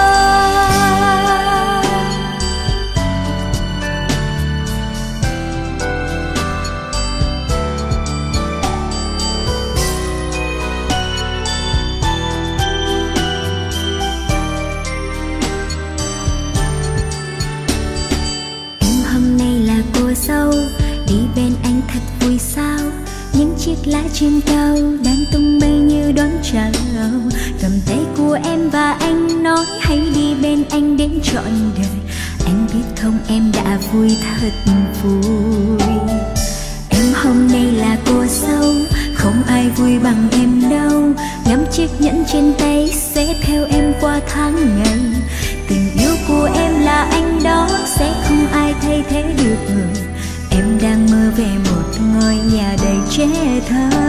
Dâu, đi bên anh thật vui sao. Những chiếc lá trên cao đang tung bay như đón chào. Cầm tay của em và anh nói hãy đi bên anh đến trọn đời. Anh biết không em đã vui, thật vui. Em hôm nay là cô dâu, không ai vui bằng em đâu. Ngắm chiếc nhẫn trên tay sẽ theo em qua tháng ngày. Tình yêu của em là anh đó, sẽ không ai thay thế được người. Em đang mơ về một ngôi nhà đầy trẻ thơ.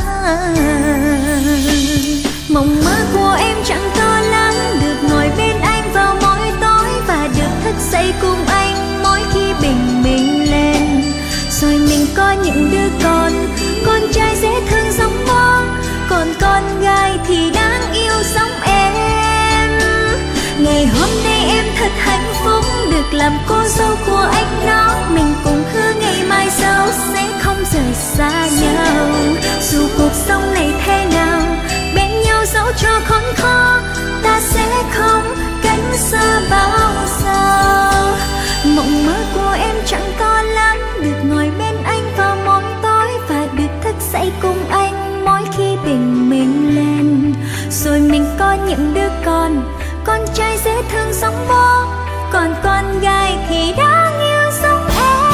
Mộng mơ của em chẳng to lắm, được ngồi bên anh vào mỗi tối và được thức dậy cùng anh mỗi khi bình minh lên. Rồi mình có những đứa con trai dễ thương giống bố, còn con gái thì đáng yêu giống em. Ngày hôm nay em thật hạnh phúc được làm cô dâu của anh đó. Mình cùng hứa ngày mai sau sẽ không rời xa nhau. Dù cuộc sống này thế nào, bên nhau dẫu cho khốn khó, ta sẽ không cách xa bao giờ. Mộng mơ của em chẳng to lắm, được ngồi bên anh vào mỗi tối và được thức dậy cùng anh mỗi khi bình minh lên. Rồi mình có những đứa con trai dễ thương giống bố, còn con gái thì đáng yêu giống em.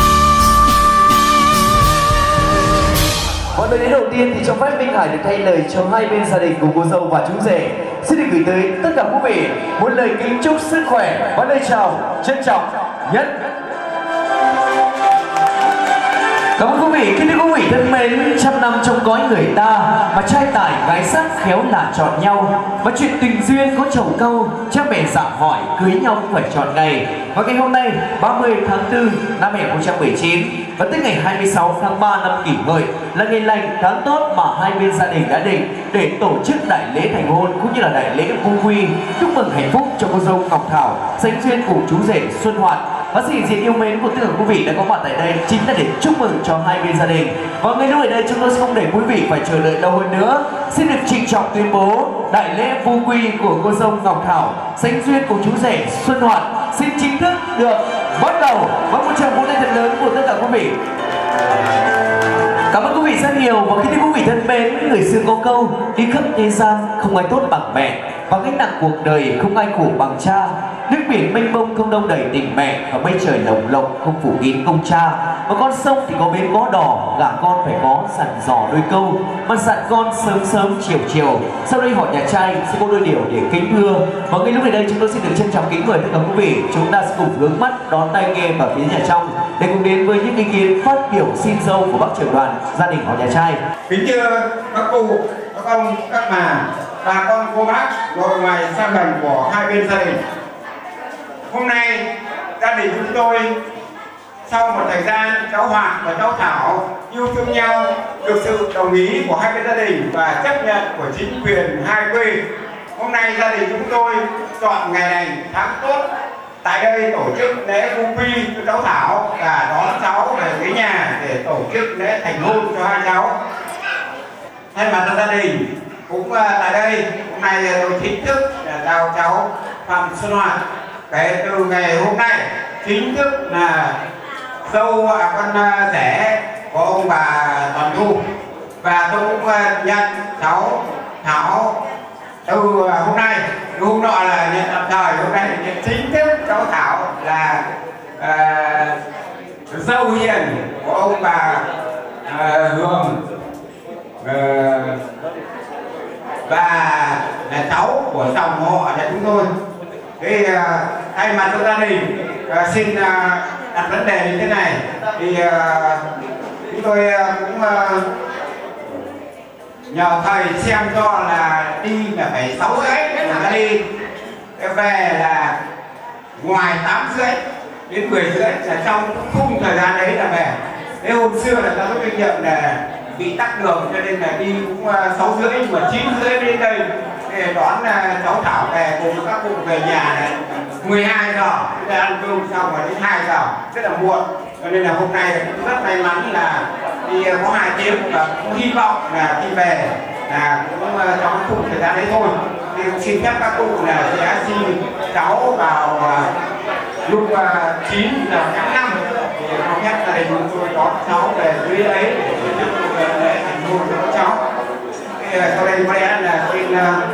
Và lời đến đầu tiên thì cho phép Minh Hải được thay lời cho hai bên gia đình của cô dâu và chú rể. Xin được gửi tới tất cả quý vị một lời kính chúc sức khỏe và lời chào trân trọng nhất. Cảm ơn quý vị, kính thưa quý vị thân mến, trăm năm trong cõi người ta mà trai tài gái sắc khéo là chọn nhau, và chuyện tình duyên có chầu câu, cha mẹ dạ hỏi cưới nhau cũng phải chọn ngày. Và ngày hôm nay 30 tháng 4 năm 2019 và tới ngày 26 tháng 3 năm Kỷ Hợi là ngày lành tháng tốt mà hai bên gia đình đã định để tổ chức đại lễ thành hôn cũng như là đại lễ vu quy chúc mừng hạnh phúc cho cô dâu Ngọc Thảo sánh duyên cùng chú rể Xuân Hoạt. Và sự hiện diện yêu mến của tất cả quý vị đã có mặt tại đây chính là để chúc mừng cho hai bên gia đình. Và ngay lúc ở đây chúng tôi sẽ không để quý vị phải chờ đợi lâu hơn nữa. Xin được trịnh trọng tuyên bố đại lễ vu quy của cô dâu Ngọc Thảo sánh duyên của chú rể Xuân Hoạt xin chính thức được bắt đầu. Và một tràng vỗ tay thật lớn của tất cả quý vị. Cảm ơn quý vị rất nhiều. Và khi đi quý vị thân mến, người xưa có câu đi khắp thế gian không ai tốt bằng mẹ, và gánh nặng cuộc đời không ai khổ bằng cha. Nước biển mênh mông không đông đầy tình mẹ, và mây trời lồng lộng không phủ kín công cha. Và con sông thì có bến có đò, gả con phải có dặn dò đôi câu, mà dặn con sớm sớm chiều chiều. Sau đây họ nhà trai sẽ có đôi điều để kính thưa. Và ngay lúc này đây chúng tôi xin được trân trọng kính mời tất cả quý vị, chúng ta sẽ cùng hướng mắt đón tai nghe vào phía nhà trong để cùng đến với những ý kiến phát biểu xin dâu của bác trưởng đoàn gia đình họ nhà trai. Kính thưa các cụ, các ông, các bà con cô bác nội ngoài xa gần của hai bên gia đình. Hôm nay gia đình chúng tôi sau một thời gian cháu Hoạt và cháu Thảo yêu thương nhau, được sự đồng ý của hai bên gia đình và chấp nhận của chính quyền hai quê, hôm nay gia đình chúng tôi chọn ngày này tháng tốt tại đây tổ chức lễ vu quy cho cháu Thảo và đón cháu về cái nhà để tổ chức lễ thành hôn cho hai cháu. Thay mặt cho gia đình cũng tại đây hôm nay tôi chính thức chào cháu Phạm Xuân Hoạt kể từ ngày hôm nay chính thức là dâu con rể của ông bà Toàn Thu, và tôi cũng nhận cháu Thảo từ hôm nay, hôm nọ là nhận tạm thời, hôm nay nhận chính thức cháu Thảo là dâu hiền của ông bà Hương và là cháu của dòng họ nhà chúng tôi. Thì thay mặt cho gia đình xin đặt vấn đề như thế này, thì chúng tôi cũng nhờ thầy xem cho là đi là phải 6:30 là đi, về là ngoài 8:30 đến 10:30 là trong khung thời gian đấy là về. Thế hôm xưa là ta có kinh nghiệm là bị tắc đường cho nên là đi cũng 6:30 mà 9:30 đến đây để đón cháu Thảo về cùng các cụ về nhà này 12 giờ để ăn cơm xong rồi đến 2 giờ rất là muộn, cho nên là hôm nay cũng rất may mắn là đi có 2 tiếng và cũng hy vọng là khi về là cũng trong khung thời gian đấy thôi. Thì cũng xin phép các cụ là sẽ xin cháu vào lúc 9:05 thì có nhất là chúng tôi đón cháu về dưới đấy để tổ chức lễ thành hôn cho cháu. Sau đây có lẽ là xin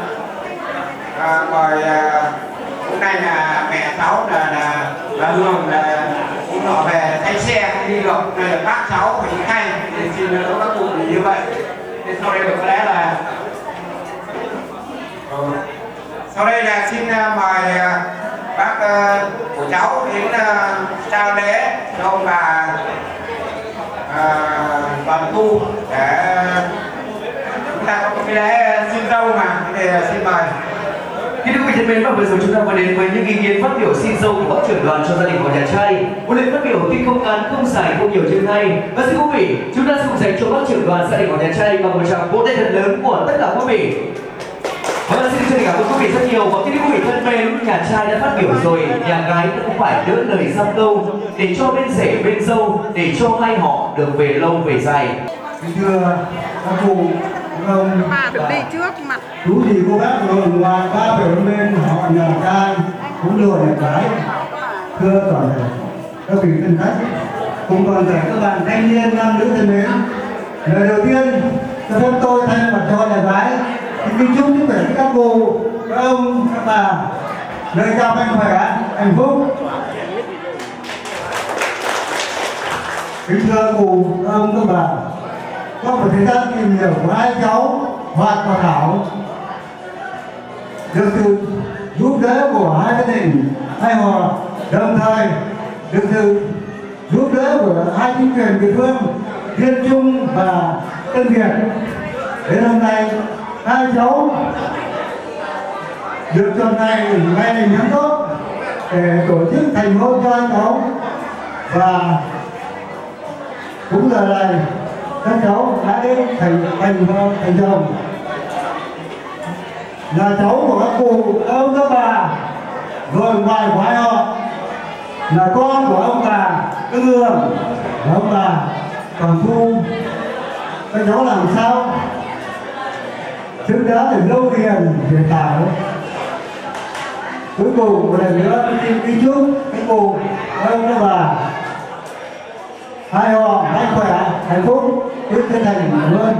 mời hôm nay là mẹ cháu là Hương là cũng nọ về thay xe không đi được, này là bác cháu phải đi thay, thì xin lỗi các cụ như vậy. Thì sau đây có lẽ là sau đây là xin mời bác của cháu đến trao lễ cho ông bà Toàn Thu để chúng ta có cái lễ xin dâu mà, thì xin mời. Kính thưa quý vị thân mến, và vừa rồi chúng ta vừa đến với những ý kiến phát biểu xin dâu của bác trưởng đoàn cho gia đình của nhà trai. Một lời phát biểu tuy không ngắn, không dài, không nhiều trên tay. Và xin quý vị, chúng ta sẽ cùng dành cho bác trưởng đoàn gia đình của nhà trai bằng một tràng vỗ tay thật lớn của tất cả quý vị. Vâng, xin cảm ơn quý vị rất nhiều. Và khi quý vị thân mến, nhà trai đã phát biểu rồi, nhà gái cũng phải đỡ lời giao câu để cho bên rể bên dâu, để cho hai họ được về lâu về dài. Kính thưa các cụ, các ông, đi trước mặt chú gì cô bác rồi, ngoài ba về bên họ nhà trai cũng đưa nhà gái. Thưa toàn thể các vị thân khách, cùng toàn thể các bạn thanh niên nam nữ thân mến, lời đầu tiên cho phép tôi thay mặt cho nhà gái kính chúc sức khỏe các cô, các ông, các bà, lời chào mạnh khỏe, hạnh phúc. Kính thưa cụ, các ông, các bà, trong một thời gian tìm hiểu của hai cháu Hoạt và Thảo, được sự giúp đỡ của hai gia đình, hai họ, đồng thời được sự giúp đỡ của hai chính quyền địa phương Thiên Trung và Tân Việt, đến hôm nay hai cháu được chọn ngày này nhắm tốt để tổ chức thành hôn cho hai cháu, và cũng giờ này các cháu đã đến thành chồng, là cháu của các cụ, ông các bà, rồi ngoài của hai họ là con của ông bà Ưng Hương và ông bà Toàn Thu. Các cháu làm sao xứng đáng để lâu hiền để Thảo. Cuối cùng một lần nữa xin kính chúc các cụ, ông các bà hai họ mạnh khỏe hạnh phúc biết chân thành cảm ơn.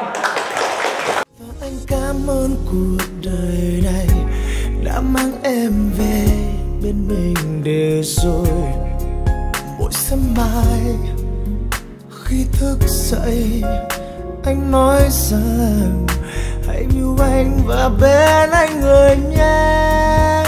Anh cảm ơn cuộc đời này đã mang em về bên mình để rồi mỗi sớm mai khi thức dậy anh nói rằng hãy yêu anh và bên anh người nhé.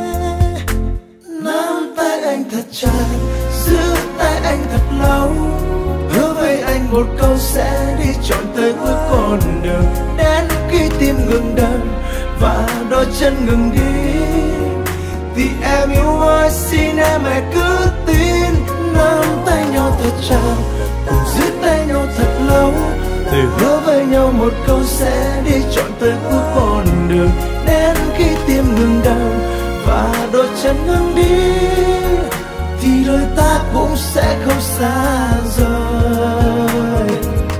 Nắm tay anh thật chặt, giữ tay anh thật lâu, hứa với anh một câu sẽ đi trọn tới cuối con đường, đến khi tim ngừng đập và đôi chân ngừng đi thì em yêu ơi xin em hãy cứ tin. Nắm tay nhau thật chặt, cùng giữ tay nhau thật lâu, thề hứa với nhau một câu sẽ đi trọn tới cuối con đường, đến khi tim ngừng đập và đôi chân ngừng đi thì đôi ta cũng sẽ không xa rời.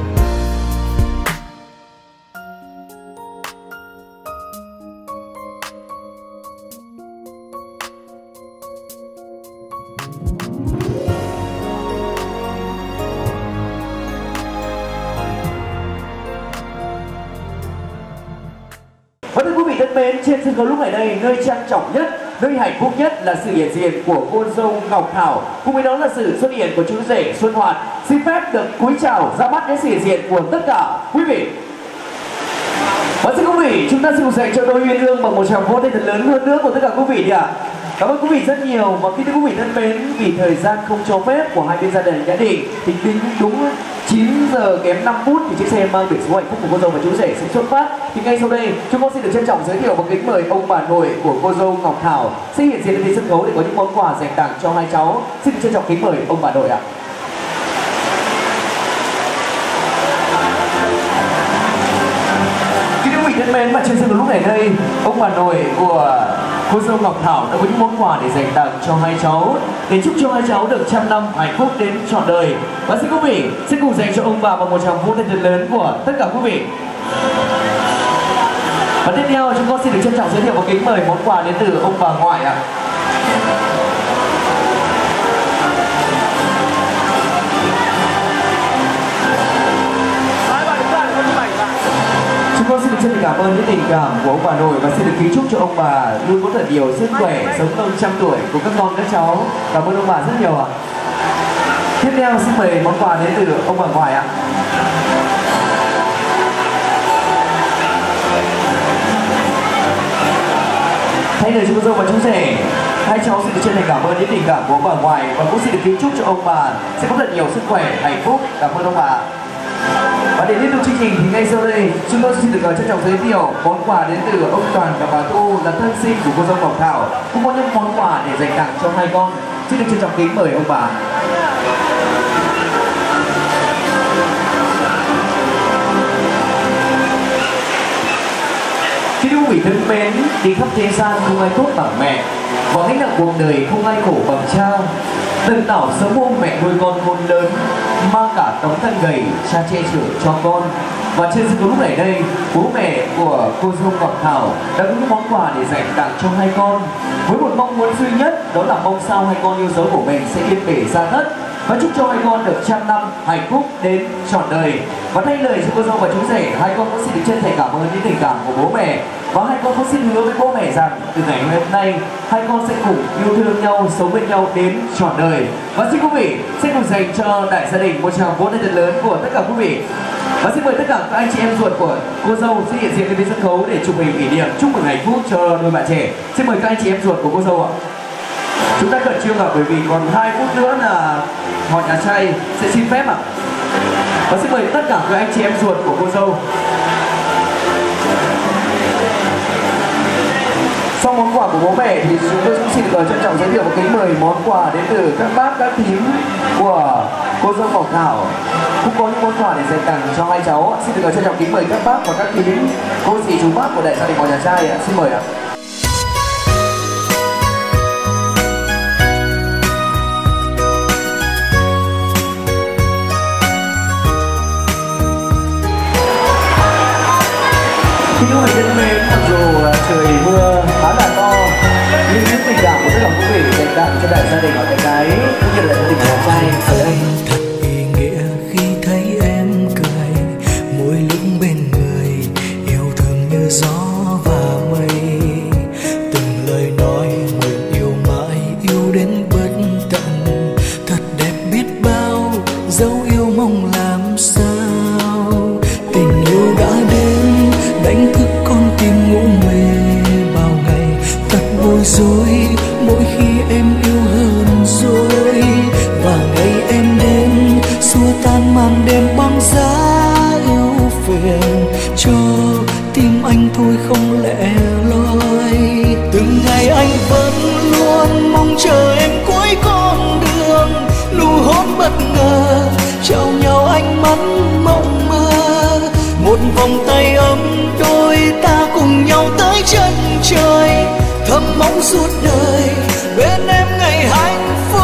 Và thưa quý vị thân mến, trên sân khấu lúc này đây, nơi trang trọng nhất, nơi hạnh phúc nhất là sự hiện diện của cô dâu Ngọc Thảo, cùng với đó là sự xuất hiện của chú rể Xuân Hoạt. Xin phép được cúi chào ra mắt đến sự hiện diện của tất cả quý vị. Và xin quý vị, chúng ta xin dành cho đôi uyên ương bằng một tràng vỗ tay thật lớn hơn nữa của tất cả quý vị đi ạ. Cảm ơn quý vị rất nhiều. Và khi thưa quý vị thân mến, vì thời gian không cho phép của hai bên gia đình đã định thì tính đúng 9 giờ kém 5 phút thì chiếc xe mang biển số hạnh phúc của cô dâu và chú rể sẽ xuất phát. Thì ngay sau đây chúng con xin được trân trọng giới thiệu và kính mời ông bà nội của cô dâu Ngọc Thảo sẽ hiện diện lên sân khấu để có những món quà dành tặng cho hai cháu. Xin được trân trọng kính mời ông bà nội ạ. Thân mến, mà trên sân khấu lúc này đây, ông bà nội của cô dâu Ngọc Thảo đã có những món quà để dành tặng cho hai cháu, để chúc cho hai cháu được trăm năm hạnh phúc đến trọn đời. Và xin quý vị xin cùng dành cho ông bà bằng một tràng vỗ tay thật lớn của tất cả quý vị. Và tiếp theo chúng con xin được trân trọng giới thiệu và kính mời món quà đến từ ông bà ngoại ạ. Chúng con xin được chân thành cảm ơn những tình cảm của ông bà nội và xin được kính chúc cho ông bà luôn có thật nhiều sức khỏe, sống lâu trăm tuổi của các con các cháu. Cảm ơn ông bà rất nhiều ạ. Tiếp theo xin mời món quà đến từ ông bà ngoại ạ. Thay lời chú dâu và chú rể, hai cháu xin được chân thành cảm ơn những tình cảm của ông bà ngoại và cũng xin được kính chúc cho ông bà sẽ có thật nhiều sức khỏe, hạnh phúc. Cảm ơn ông bà. Và để tiếp tục chương trình thì ngay sau đây chúng tôi xin được trân trọng giới thiệu món quà đến từ ông Toàn và bà Thu là thân sinh của cô dâu Ngọc Thảo, cũng có những món quà để dành tặng cho hai con. Xin được trân trọng kính mời ông bà. Khi quý vị thân mến, đi khắp thế gian không ai tốt bằng mẹ, và gánh nặng cuộc đời không ai khổ bằng cha. Từng tảo sớm hôm mẹ nuôi con khôn lớn, mang cả tấm thân gầy cha che chở cho con. Và trên sân khấu lúc này đây, bố mẹ của cô dâu Ngọc Thảo đã có những món quà để dành tặng cho hai con, với một mong muốn duy nhất, đó là mong sao hai con yêu dấu của mình sẽ yên bề gia thất và chúc cho hai con được trăm năm hạnh phúc đến trọn đời. Và thay lời cho cô dâu và chú rể, hai con cũng xin được chân thành cảm ơn những tình cảm của bố mẹ. Và hai con cũng xin hứa với bố mẹ rằng từ ngày hôm nay hai con sẽ cùng yêu thương nhau, sống bên nhau đến trọn đời. Và xin quý vị sẽ cùng dành cho đại gia đình một tràng vỗ tay thật lớn của tất cả quý vị. Và xin mời tất cả các anh chị em ruột của cô dâu sẽ hiện diện lên sân khấu để chụp hình kỷ niệm, chúc mừng hạnh phúc cho đôi bạn trẻ. Xin mời các anh chị em ruột của cô dâu ạ. Chúng ta cần chưa gặp bởi vì còn 2 phút nữa là họ nhà trai sẽ xin phép ạ. Và xin mời tất cả các anh chị em ruột của cô dâu. Sau món quà của bố mẹ thì chúng tôi cũng xin được trân trọng giới thiệu và kính mời món quà đến từ các bác, các thím của cô dâu Ngọc Thảo. Cũng có những món quà để dành tặng cho hai cháu. Xin được trân trọng kính mời các bác và các thím, cô dì chú bác của đại gia đình họ nhà trai ạ. Xin mời ạ. Khi những người thân mến, mặc dù trời mưa khá là to nhưng những tình cảm của tất cả quý vị dành tặng cho đại gia đình ở cái cũng như là gia đình nhà trai ở đây. trời, thầm mong suốt đời bên em ngày hạnh phúc.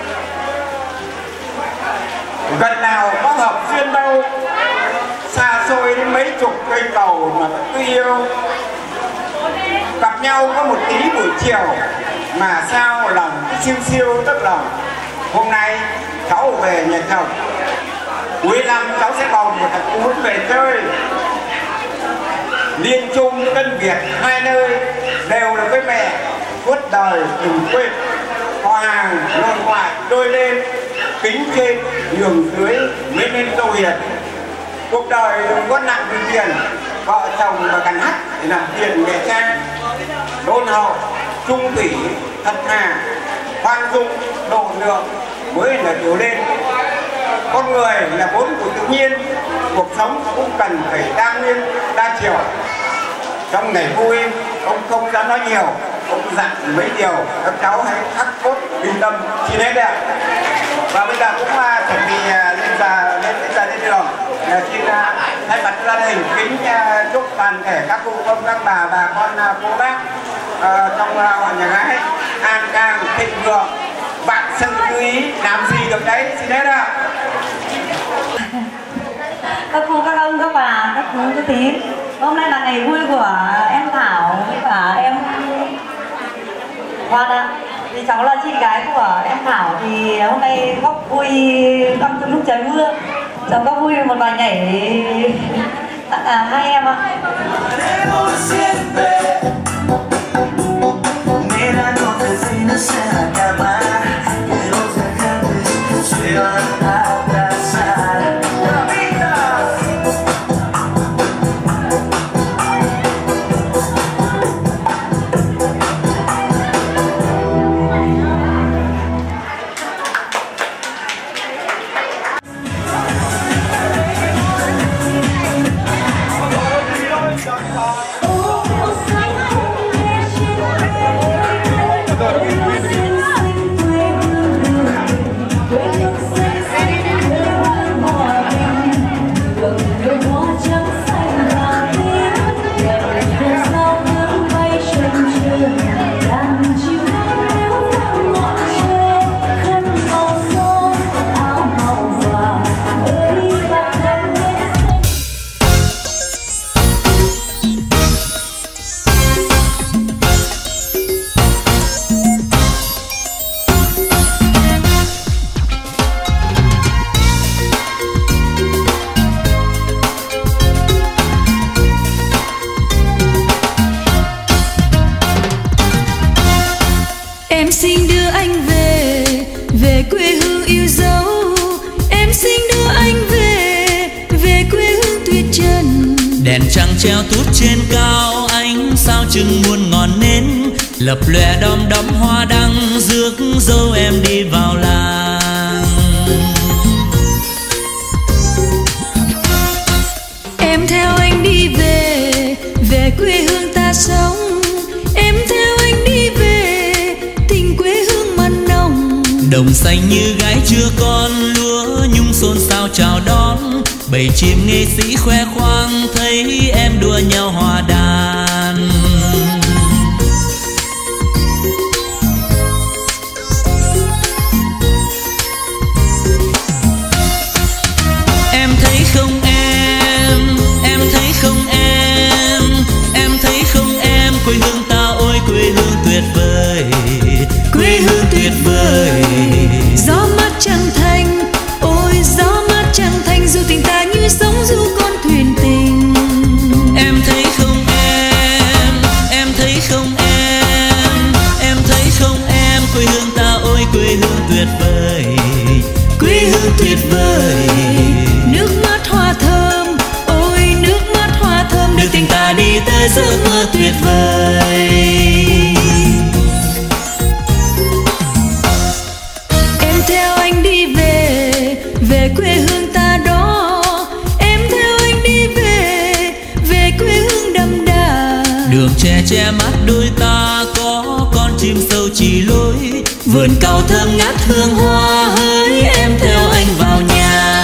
Gần nào có hợp duyên đâu, xa xôi đến mấy chục cây cầu mà cứ yêu. Gặp nhau có một tí buổi chiều mà sao lòng cứ siêu siêu tức lòng. Hôm nay cháu về nhà chồng, cuối năm cháu sẽ bầu một thằng cuốn về chơi. Liên Trung Tân Việt hai nơi đều là với mẹ, suốt đời đừng quên. Họ hàng nội ngoại đôi lên, kính trên nhường dưới mới nên tô hiền. Cuộc đời đừng có nặng vì tiền, vợ chồng mà cần hắt để làm tiền nghệ trang. Đôn hậu, trung thủy, thật thà, khoan dung, độ lượng mới là điều lên. Con người là vốn của tự nhiên, cuộc sống cũng cần phải đa nguyên, đa chiều. Trong ngày vui, ông không dám nói nhiều, ông dặn mấy điều, các cháu hãy khắc cốt bình tâm, xin hết ạ. Và bây giờ cũng chuẩn bị lên đường. Xin thay mặt gia đình kính chúc toàn thể các cụ ông, các bà con, cô bác trong họ nhà gái an khang thịnh vượng, vạn sự như ý, làm gì được đấy, xin hết ạ. Các cô, các ông, các bà, các chú, các tí, hôm nay là ngày vui của em Thảo và em Hoa ạ. Thì cháu là chị gái của em Thảo, thì hôm nay góp vui trong lúc trời mưa, cháu góp vui một bài nhảy tặng hai em ạ. Đèn trăng treo tút trên cao, ánh sao chừng muôn ngọn nến, lập lòe đom đóm hoa đăng, rước dâu em đi vào làng. Em theo anh đi về, về quê hương ta sống. Em theo anh đi về, tình quê hương mặn nồng. Đồng xanh như gái chưa con, lúa nhung xôn xao chào đón. Bầy chim nghệ sĩ khoe khoang, thấy em đua nhau hòa đàn. Em thấy không em thấy không em thấy không em, quê hương ta ôi quê hương tuyệt vời, quê hương tuyệt vời. Gió mát trăng thanh, ôi gió mát trăng thanh, dù tình ta như sóng du con thuyền tình. Em thấy không em thấy không em thấy không em, quê hương ta ôi quê hương tuyệt vời, quê hương tuyệt vời. Nước mắt hoa thơm, ôi nước mắt hoa thơm, đưa tình ta đi tới giấc mơ tuyệt vời. Em theo anh đi về, về quê hương ta đó. Em theo anh đi về, về quê hương đậm đà. Đường tre che mắt đôi ta, có con chim sâu chỉ lối, vườn cau thơm ngát hương hoa, hỡi em theo anh vào nhà.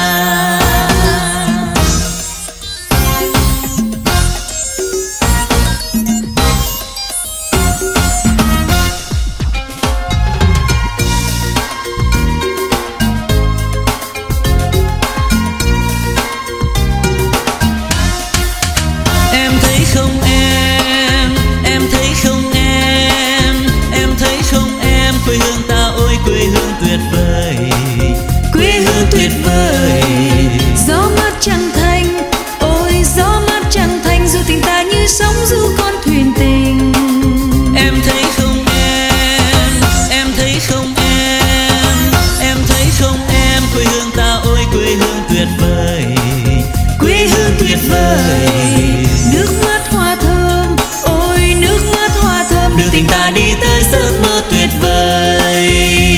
không em thấy không em thấy không em, quê hương ta ôi quê hương tuyệt vời, quê hương tuyệt vời. Gió mát trăng thanh, ôi gió mát trăng thanh, dù tình ta như sóng du con thuyền tình. Em thấy không em thấy không em thấy không em, quê hương ta ôi quê hương tuyệt vời, quê hương tuyệt vời. Nước mắt hoa thơm, ôi nước mắt hoa thơm, đưa tình ta đi tới giấc mơ tuyệt vời.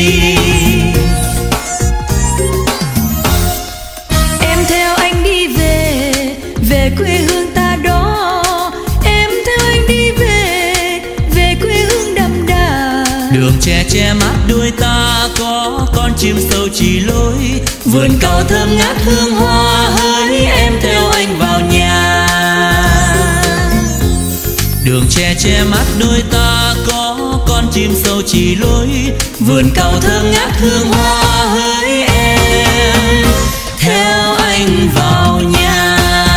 Em theo anh đi về, về quê hương ta đó. Em theo anh đi về, về quê hương đậm đà. Đường tre che mát đôi ta có con chim sâu chỉ lối, vườn cau thơm ngát hương hoa hỡi, em theo anh vào nhà. Đường tre che mát đôi ta có con chim sâu chỉ lối, vườn cau thơm ngát hương hoa hỡi, em theo anh vào nhà.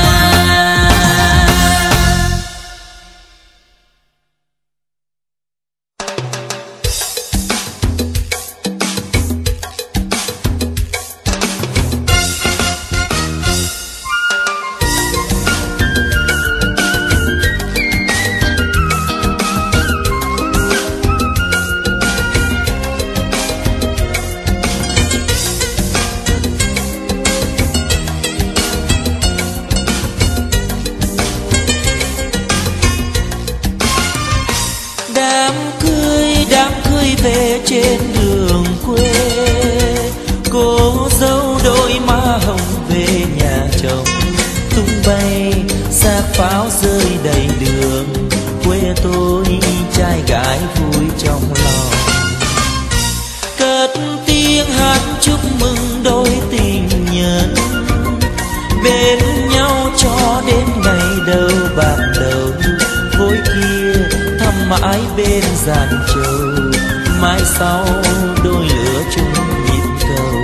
Đám cưới về trên đường quê, cô dâu đôi má hồng về nhà chồng, tung bay xác pháo rơi đầy đường, quê tôi trai gái vui trong lòng. Cất tiếng hát chúc mừng đôi tình nhân, bên nhau cho đến ngày đầu bạc đầu, vối kia thăm mãi bên giàn trầu, mai sau đôi lửa chung nhịp cầu.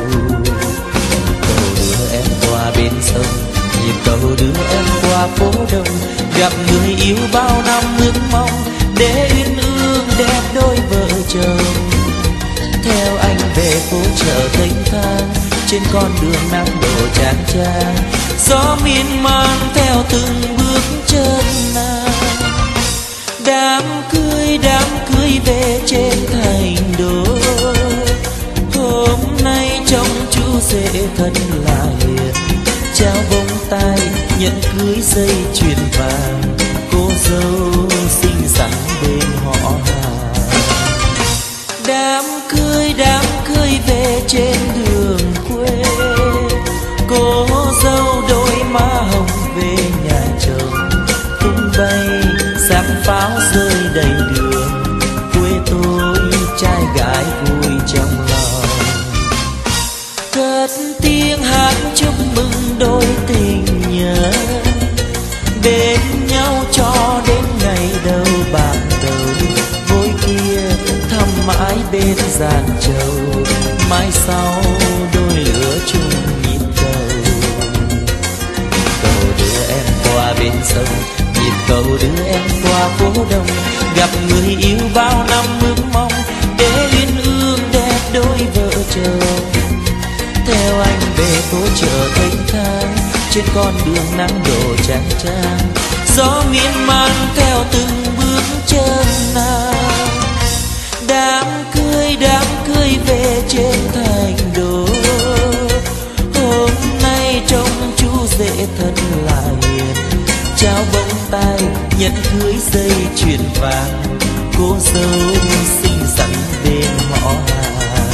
Cầu đưa em qua bên sông, nhịp cầu đưa em qua phố đông, gặp người yêu bao năm ước mong để uyên ương đẹp đôi vợ chồng. Theo anh về phố chợ thênh thang, trên con đường Nam Độ chang chang, gió miên man theo từng bước chân nàng. Đám cưới về trên thành đô, hôm nay trông chú rể thật là hiền, trao bông tai nhận cưới dây chuyền vàng, cô dâu xinh xắn bên họ hàng. Đám cưới về trên đường quê, cô dâu đôi má hồng về nhà chồng, tung bay xác pháo rơi đầy đường, quê tôi trai gái vui trong lòng. Cất tiếng hát chúc mừng đôi tình nhân, bên nhau cho đến ngày đầu bạc đầu, vối kia thăm mãi bên giàn trầu, mai sau đôi lửa chung nhịp cầu. Cầu đưa em qua bên sông, nhịp cầu đưa em qua phố đông, gặp người yêu bao năm ước mong để uyên ương đẹp đôi vợ chồng. Theo anh về phố chợ thênh thang, trên con đường Nam Độ chang chang, gió miên man theo từng bước chân nàng. Đám cưới về trên thành đô, hôm nay trông chú rể thật là hiền, trao bông tai nhận cưới dây chuyền vàng, cô dâu xinh xắn bên họ hàng.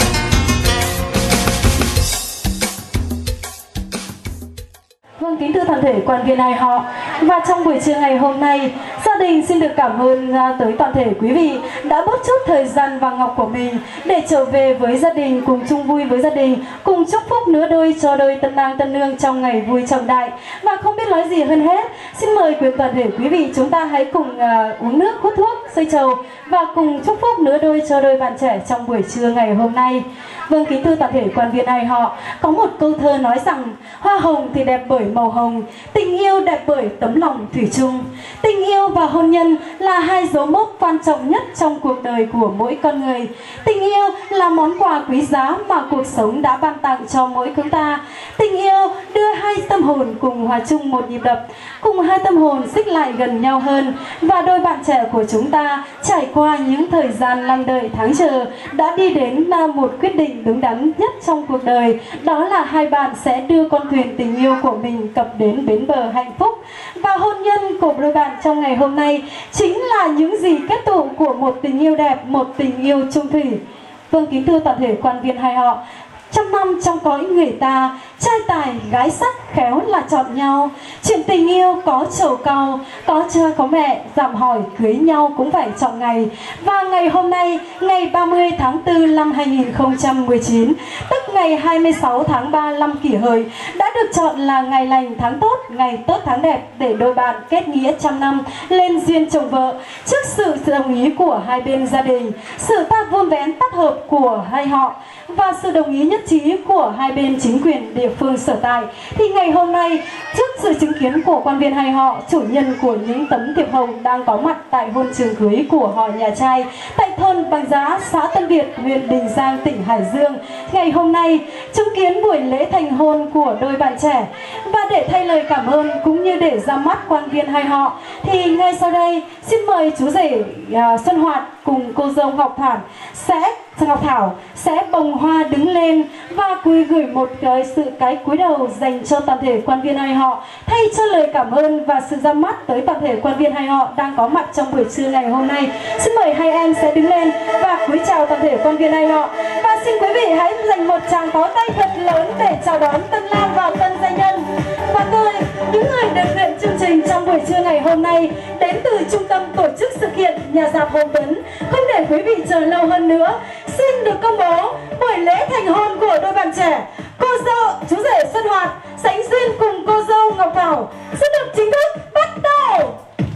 Vâng, kính thưa toàn thể quan viên hai họ, và trong buổi trưa ngày hôm nay, gia đình xin được cảm ơn tới toàn thể quý vị đã bớt chút thời gian vàng ngọc của mình để trở về với gia đình, cùng chung vui với gia đình, cùng chúc phúc nứa đôi cho đôi tân lang tân nương trong ngày vui trọng đại. Và không biết nói gì hơn hết, xin mời quyền toàn thể quý vị chúng ta hãy cùng uống nước, hút thuốc, xây trầu và cùng chúc phúc nứa đôi cho đôi bạn trẻ trong buổi trưa ngày hôm nay. Vâng, kính thưa toàn thể quan viên hai họ, có một câu thơ nói rằng hoa hồng thì đẹp bởi màu hồng, tình yêu đẹp bởi tấm lòng thủy chung. Tình yêu và hôn nhân là hai dấu mốc quan trọng nhất trong cuộc đời của mỗi con người. Tình yêu là món quà quý giá mà cuộc sống đã ban tặng cho mỗi chúng ta. Tình yêu đưa hai tâm hồn cùng hòa chung một nhịp đập, cùng hai tâm hồn xích lại gần nhau hơn. Và đôi bạn trẻ của chúng ta trải qua những thời gian lăn đợi tháng chờ đã đi đến một quyết định đúng đắn nhất trong cuộc đời. Đó là hai bạn sẽ đưa con thuyền tình yêu của mình cập đến bến bờ hạnh phúc. Và hôn nhân của đôi bạn trong ngày hôm nay chính là những gì kết tụ của một tình yêu đẹp, một tình yêu chung thủy. Vâng, kính thưa toàn thể quan viên hai họ, trăm năm trong cõi người ta, trai tài gái sắc khéo là chọn nhau. Chuyện tình yêu có trầu cau, có cha có mẹ dạm hỏi cưới nhau cũng phải chọn ngày. Và ngày hôm nay, ngày 30 tháng 4 năm 2019, tức ngày 26 tháng 3 năm Kỷ Hợi, đã được chọn là ngày lành tháng tốt, ngày tốt tháng đẹp để đôi bạn kết nghĩa trăm năm, lên duyên chồng vợ. Trước sự đồng ý của hai bên gia đình, sự vuông vén tác hợp của hai họ và sự đồng ý nhất trí của hai bên chính quyền địa phương sở tại, thì ngày hôm nay, trước sự chứng kiến của quan viên hai họ, chủ nhân của những tấm thiệp hồng đang có mặt tại hôn trường cưới của họ nhà trai tại thôn Bằng Giá, xã Tân Việt, huyện Bình Giang, tỉnh Hải Dương, ngày hôm nay chứng kiến buổi lễ thành hôn của đôi bạn trẻ. Và để thay lời cảm ơn cũng như để ra mắt quan viên hai họ, thì ngay sau đây xin mời chú rể Xuân Hoạt cùng cô dâu Ngọc Thảo sẽ bồng hoa đứng lên và gửi một cái cúi đầu dành cho toàn thể quan viên hai họ, thay cho lời cảm ơn và sự ra mắt tới toàn thể quan viên hai họ đang có mặt trong buổi trưa ngày hôm nay. Xin mời hai em sẽ đứng lên và cúi chào toàn thể quan viên hai họ, và xin quý vị hãy dành một tràng pháo tay thật lớn để chào đón tân lang và tân gia nhân. Và tôi, những người được luyện chương trình trong buổi trưa ngày hôm nay, đến từ trung tâm tổ chức sự kiện nhà rạp Hồng Tuấn, không để quý vị chờ lâu hơn nữa, xin được công bố buổi lễ thành hôn của đôi bạn trẻ, cô dâu chú rể Xuân Hoạt sánh duyên cùng cô dâu Ngọc Thảo sẽ được chính thức bắt đầu.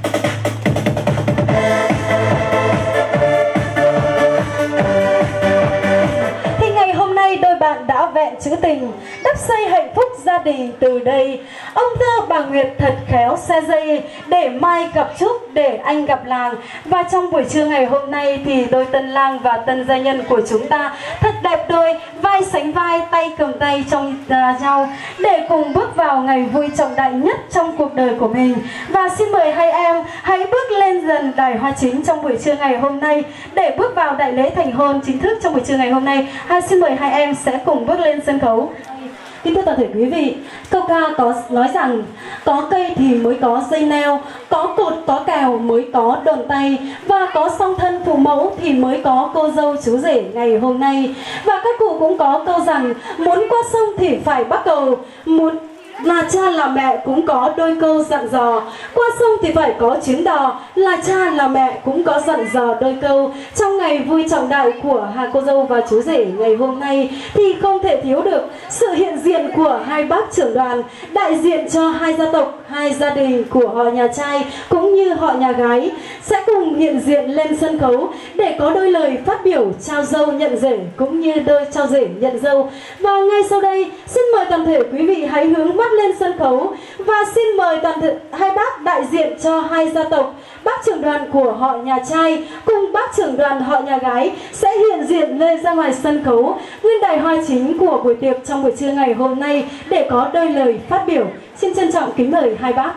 Thì ngày hôm nay đôi bạn đã vẹn chữ tình, đắp xây hạnh phúc gia đình từ đây. Ông thơ bà Nguyệt thật khéo xe dây, để mai gặp chúc, để anh gặp làng. Và trong buổi trưa ngày hôm nay thì đôi tân lang và tân gia nhân của chúng ta thật đẹp đôi, vai sánh vai, tay cầm tay trong nhau, để cùng bước vào ngày vui trọng đại nhất trong cuộc đời của mình. Và xin mời hai em hãy bước lên dần đài hoa chính trong buổi trưa ngày hôm nay để bước vào đại lễ thành hôn chính thức trong buổi trưa ngày hôm nay. Xin mời hai em sẽ cùng bước lên sân khấu. Kính thưa toàn thể quý vị, câu ca có nói rằng có cây thì mới có dây neo, có cột có cào mới có đòn tay, và có song thân phụ mẫu thì mới có cô dâu chú rể ngày hôm nay. Và các cụ cũng có câu rằng muốn qua sông thì phải bắt cầu, muốn là cha là mẹ cũng có đôi câu dặn dò. Qua sông thì phải có chuyến đò, là cha là mẹ cũng có dặn dò đôi câu. Trong ngày vui trọng đại của hai cô dâu và chú rể ngày hôm nay thì không thể thiếu được sự hiện diện của hai bác trưởng đoàn, đại diện cho hai gia tộc, hai gia đình của họ nhà trai cũng như họ nhà gái sẽ cùng hiện diện lên sân khấu để có đôi lời phát biểu trao dâu nhận rể cũng như đôi trao rể nhận dâu. Và ngay sau đây xin mời toàn thể quý vị hãy hướng mắt lên sân khấu và xin mời toàn thể hai bác đại diện cho hai gia tộc, bác trưởng đoàn của họ nhà trai cùng bác trưởng đoàn họ nhà gái sẽ hiện diện lên ra ngoài sân khấu nguyên đài hoa chính của buổi tiệc trong buổi trưa ngày hôm nay để có đôi lời phát biểu. Xin trân trọng kính mời hai bác.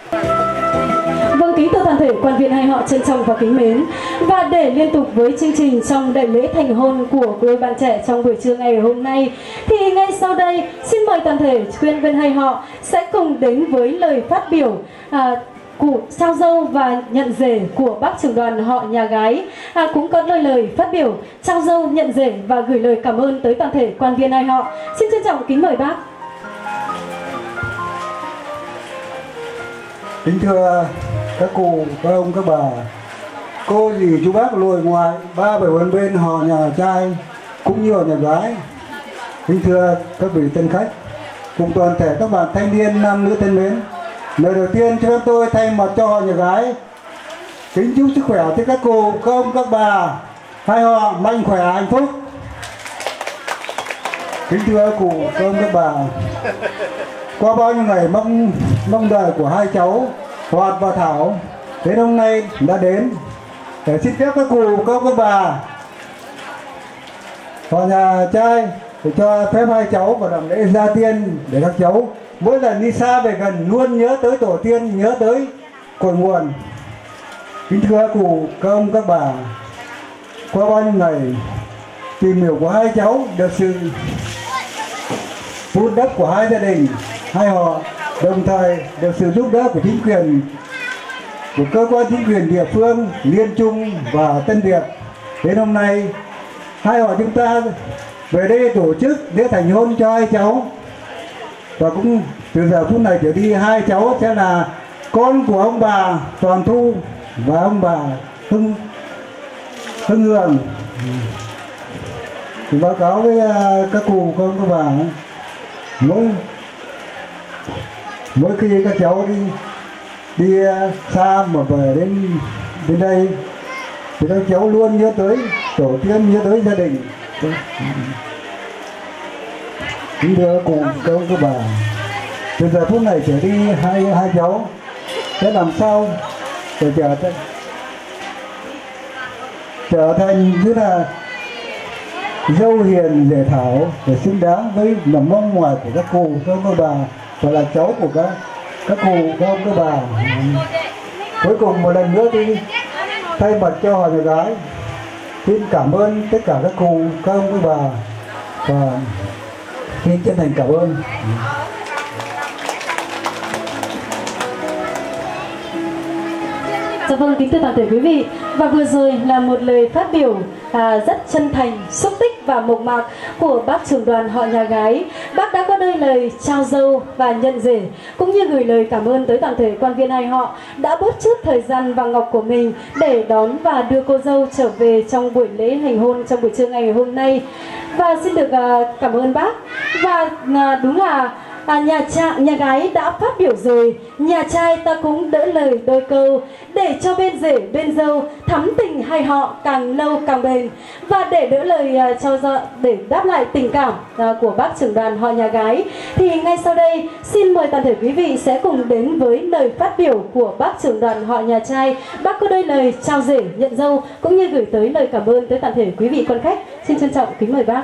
Vâng, kính thưa toàn thể quan viên hai họ trân trọng và kính mến, và để liên tục với chương trình trong đại lễ thành hôn của đôi bạn trẻ trong buổi trưa ngày hôm nay thì ngay sau đây xin mời toàn thể quan viên hai họ sẽ cùng đến với lời phát biểu của trao dâu và nhận rể của bác trưởng đoàn họ nhà gái, cũng có đôi lời phát biểu trao dâu nhận rể và gửi lời cảm ơn tới toàn thể quan viên hai họ. Xin trân trọng kính mời bác. Kính thưa các cụ, các ông, các bà, cô dì, chú bác, lùi ngoài, ba bảy bốn bên họ nhà trai cũng như họ nhà gái. Kính thưa các vị tân khách cùng toàn thể các bạn thanh niên nam nữ thân mến, lời đầu tiên cho phép tôi thay mặt cho họ nhà gái kính chúc sức khỏe tới các cụ, các ông, các bà, hai họ mạnh khỏe hạnh phúc. Kính thưa các cụ, các ông, các bà, qua bao nhiêu ngày mong đợi của hai cháu Hoạt và Thảo đến hôm nay đã đến để xin phép các cụ, các bà và nhà trai để cho phép hai cháu vào làm lễ gia tiên, để các cháu mỗi lần đi xa về gần luôn nhớ tới tổ tiên, nhớ tới cội nguồn. Kính thưa các cụ, các ông, các bà, qua bao nhiêu ngày tìm hiểu của hai cháu, được sự vun đắp của hai gia đình, hai họ, đồng thời được sự giúp đỡ của chính quyền, của cơ quan chính quyền địa phương Liên Trung và Tân Việt, đến hôm nay hai họ chúng ta về đây tổ chức lễ thành hôn cho hai cháu. Và cũng từ giờ phút này trở đi hai cháu sẽ là con của ông bà Toàn Thu và ông bà Hưng Hường. Thì báo cáo với các cụ, các bà, mỗi khi các cháu đi xa mà về đến đây thì các cháu luôn nhớ tới tổ tiên, nhớ tới gia đình. Kính thưa cụ, các bà, từ giờ phút này trở đi hai cháu sẽ làm sao để trở thành như là dâu hiền dễ thảo, để xứng đáng với mầm mong ngoài của các cụ, các bà, và là cháu của các cụ, các bà. Cuối cùng một lần nữa thì thay mặt cho họ nhà gái xin cảm ơn tất cả các cụ, các ông, các bà, và xin chân thành cảm ơn. Dạ vâng, kính thưa toàn thể quý vị, và vừa rồi là một lời phát biểu rất chân thành, xúc tích và mộc mạc của bác trưởng đoàn họ nhà gái. Bác đã có đôi lời trao dâu và nhận rể, cũng như gửi lời cảm ơn tới toàn thể quan viên hai họ đã bớt chút thời gian vàng ngọc của mình để đón và đưa cô dâu trở về trong buổi lễ hành hôn trong buổi trưa ngày hôm nay. Và xin được cảm ơn bác. Và đúng là nhà gái đã phát biểu rồi, nhà trai ta cũng đỡ lời đôi câu để cho bên rể bên dâu thắm tình hai họ càng lâu càng bền. Và để đỡ lời để đáp lại tình cảm của bác trưởng đoàn họ nhà gái, thì ngay sau đây xin mời toàn thể quý vị sẽ cùng đến với lời phát biểu của bác trưởng đoàn họ nhà trai. Bác có đôi lời chào rể nhận dâu cũng như gửi tới lời cảm ơn tới toàn thể quý vị quan khách. Xin trân trọng kính mời bác.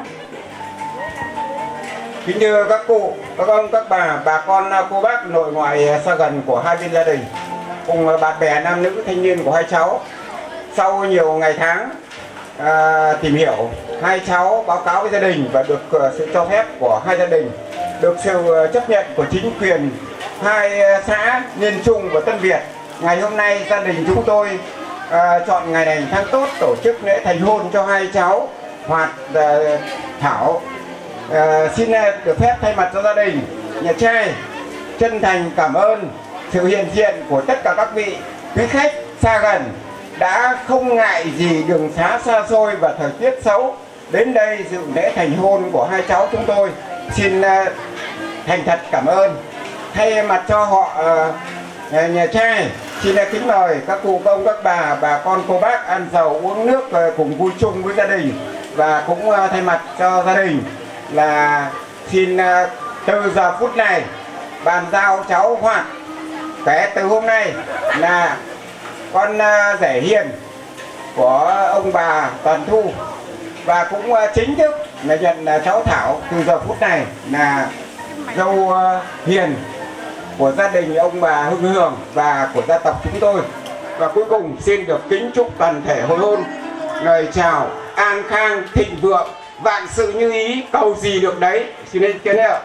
Kính thưa các cụ, các ông, các bà con, cô bác nội ngoại xa gần của hai bên gia đình, cùng bạn bè nam nữ thanh niên của hai cháu. Sau nhiều ngày tháng tìm hiểu, hai cháu báo cáo với gia đình và được sự cho phép của hai gia đình, được sự chấp nhận của chính quyền hai xã Liên Trung và Tân Việt. Ngày hôm nay gia đình chúng tôi chọn ngày này tháng tốt tổ chức lễ thành hôn cho hai cháu Hoạt, Thảo. Xin được phép thay mặt cho gia đình nhà trai chân thành cảm ơn sự hiện diện của tất cả các vị quý khách xa gần đã không ngại gì đường xá xa xôi và thời tiết xấu đến đây dự lễ thành hôn của hai cháu chúng tôi. Xin thành thật cảm ơn. Thay mặt cho họ nhà trai xin kính mời các cụ, các ông, các bà con, cô bác ăn dầu uống nước cùng vui chung với gia đình. Và cũng thay mặt cho gia đình là xin từ giờ phút này bàn giao cháu Hoạt kể từ hôm nay là con rể hiền của ông bà Toàn Thu, và cũng chính thức là nhận cháu Thảo từ giờ phút này là dâu hiền của gia đình ông bà Hưng Hường và của gia tộc chúng tôi. Và cuối cùng xin được kính chúc toàn thể hồi hôn lời chào an khang thịnh vượng, vạn sự như ý, cầu gì được đấy. Xin lên kiến ạ.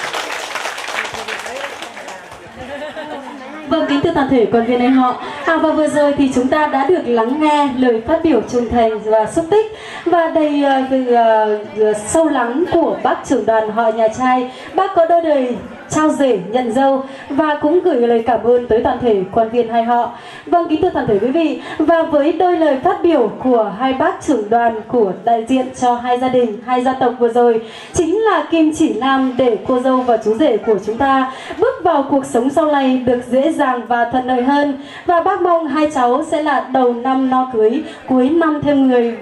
Vâng, kính thưa toàn thể quan viên anh họ, và vừa rồi thì chúng ta đã được lắng nghe lời phát biểu chân thành và xúc tích và đầy sâu lắng của bác trưởng đoàn họ nhà trai. Bác có đôi lời trao rể nhận dâu và cũng gửi lời cảm ơn tới toàn thể quan viên hai họ. Vâng, kính thưa toàn thể quý vị, và với đôi lời phát biểu của hai bác trưởng đoàn của đại diện cho hai gia đình, hai gia tộc vừa rồi chính là kim chỉ nam để cô dâu và chú rể của chúng ta bước vào cuộc sống sau này được dễ dàng và thuận lợi hơn. Và bác mong hai cháu sẽ là đầu năm no cưới, cuối năm thêm người và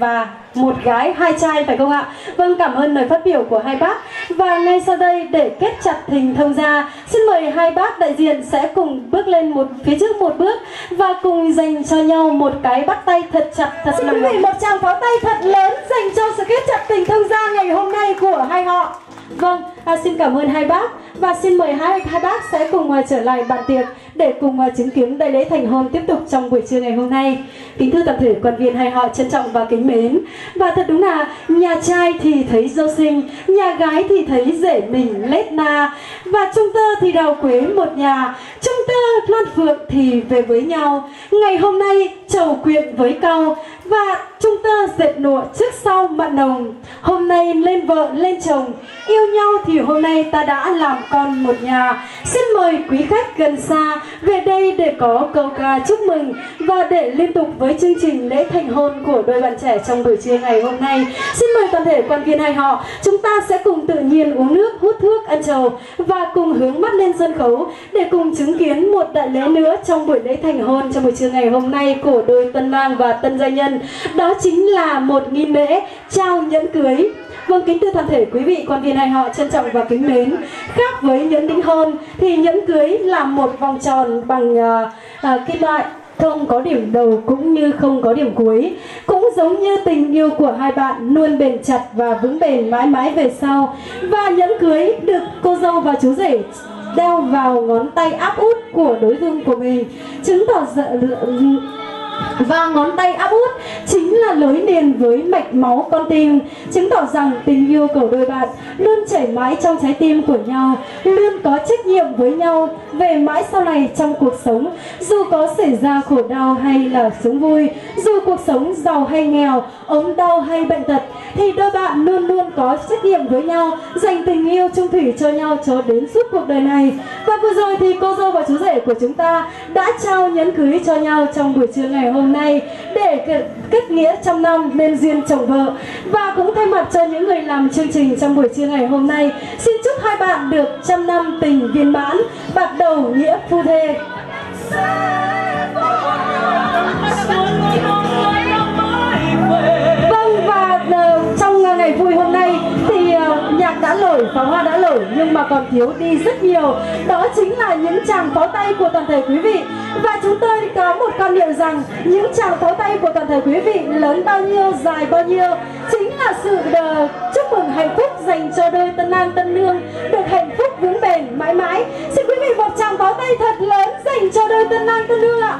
một gái, hai trai phải không ạ? Vâng, cảm ơn lời phát biểu của hai bác. Và ngay sau đây để kết chặt tình thông gia, xin mời hai bác đại diện sẽ cùng bước lên phía trước một bước và cùng dành cho nhau một cái bắt tay thật chặt, thật nồng. Xin quý vị một tràng pháo tay thật lớn dành cho sự kết chặt tình thông gia ngày hôm nay của hai họ. Vâng, xin cảm ơn hai bác và xin mời hai bác sẽ cùng trở lại bàn tiệc để cùng chứng kiến đại lễ thành hôn tiếp tục trong buổi trưa ngày hôm nay. Kính thưa toàn thể quan viên hai họ trân trọng và kính mến. Và thật đúng là nhà trai thì thấy dâu xinh, nhà gái thì thấy rể mình lết na, và trung tơ thì đào quế một nhà, trung tơ loan phượng thì về với nhau. Ngày hôm nay trầu quyện với cau và trung tơ dệt lụa trước sau mặn nồng. Hôm nay lên vợ lên chồng, yêu nhau thì hôm nay ta đã làm con một nhà. Xin mời quý khách gần xa về đây để có câu ca chúc mừng và để liên tục với chương trình lễ thành hôn của đôi bạn trẻ trong buổi trưa ngày hôm nay. Xin mời toàn thể quan viên hai họ, chúng ta sẽ cùng tự nhiên uống nước, hút thuốc, ăn trầu và cùng hướng mắt lên sân khấu để cùng chứng kiến một đại lễ nữa trong buổi lễ thành hôn trong buổi trưa ngày hôm nay của đôi tân lang và tân gia nhân. Đó chính là một nghi lễ trao nhẫn cưới. Vâng, kính thưa toàn thể quý vị quan viên hai họ trân trọng và kính mến. Khác với nhẫn đính hôn thì nhẫn cưới là một vòng tròn bằng kim loại, không có điểm đầu cũng như không có điểm cuối. Cũng giống như tình yêu của hai bạn luôn bền chặt và vững bền mãi mãi về sau. Và nhẫn cưới được cô dâu và chú rể đeo vào ngón tay áp út của đối phương của mình, chứng tỏ và ngón tay áp út chính là nối liền với mạch máu con tim, chứng tỏ rằng tình yêu của đôi bạn luôn chảy mãi trong trái tim của nhau, luôn có trách nhiệm với nhau về mãi sau này trong cuộc sống. Dù có xảy ra khổ đau hay là sống vui, dù cuộc sống giàu hay nghèo, ốm đau hay bệnh tật, thì đôi bạn luôn luôn có trách nhiệm với nhau, dành tình yêu trung thủy cho nhau cho đến suốt cuộc đời này. Và vừa rồi thì cô dâu và chú rể của chúng ta đã trao nhẫn cưới cho nhau trong buổi trưa ngày hôm nay để kết nghĩa trăm năm nên duyên chồng vợ. Và cũng thay mặt cho những người làm chương trình trong buổi trưa ngày hôm nay, xin chúc hai bạn được trăm năm tình viên mãn, bạc đầu nghĩa phu thê. Vâng, và trong ngày vui hôm nay thì nhạc đã nổi, pháo hoa đã nổi, nhưng mà còn thiếu đi rất nhiều. Đó chính là những tràng pháo tay của toàn thể quý vị. Và chúng tôi có một quan niệm rằng những tràng pháo tay của toàn thể quý vị lớn bao nhiêu, dài bao nhiêu chính là sự chúc mừng hạnh phúc dành cho đôi tân lang tân nương được hạnh phúc vững bền mãi mãi. Xin quý vị một tràng pháo tay thật lớn dành cho đôi tân lang tân nương ạ.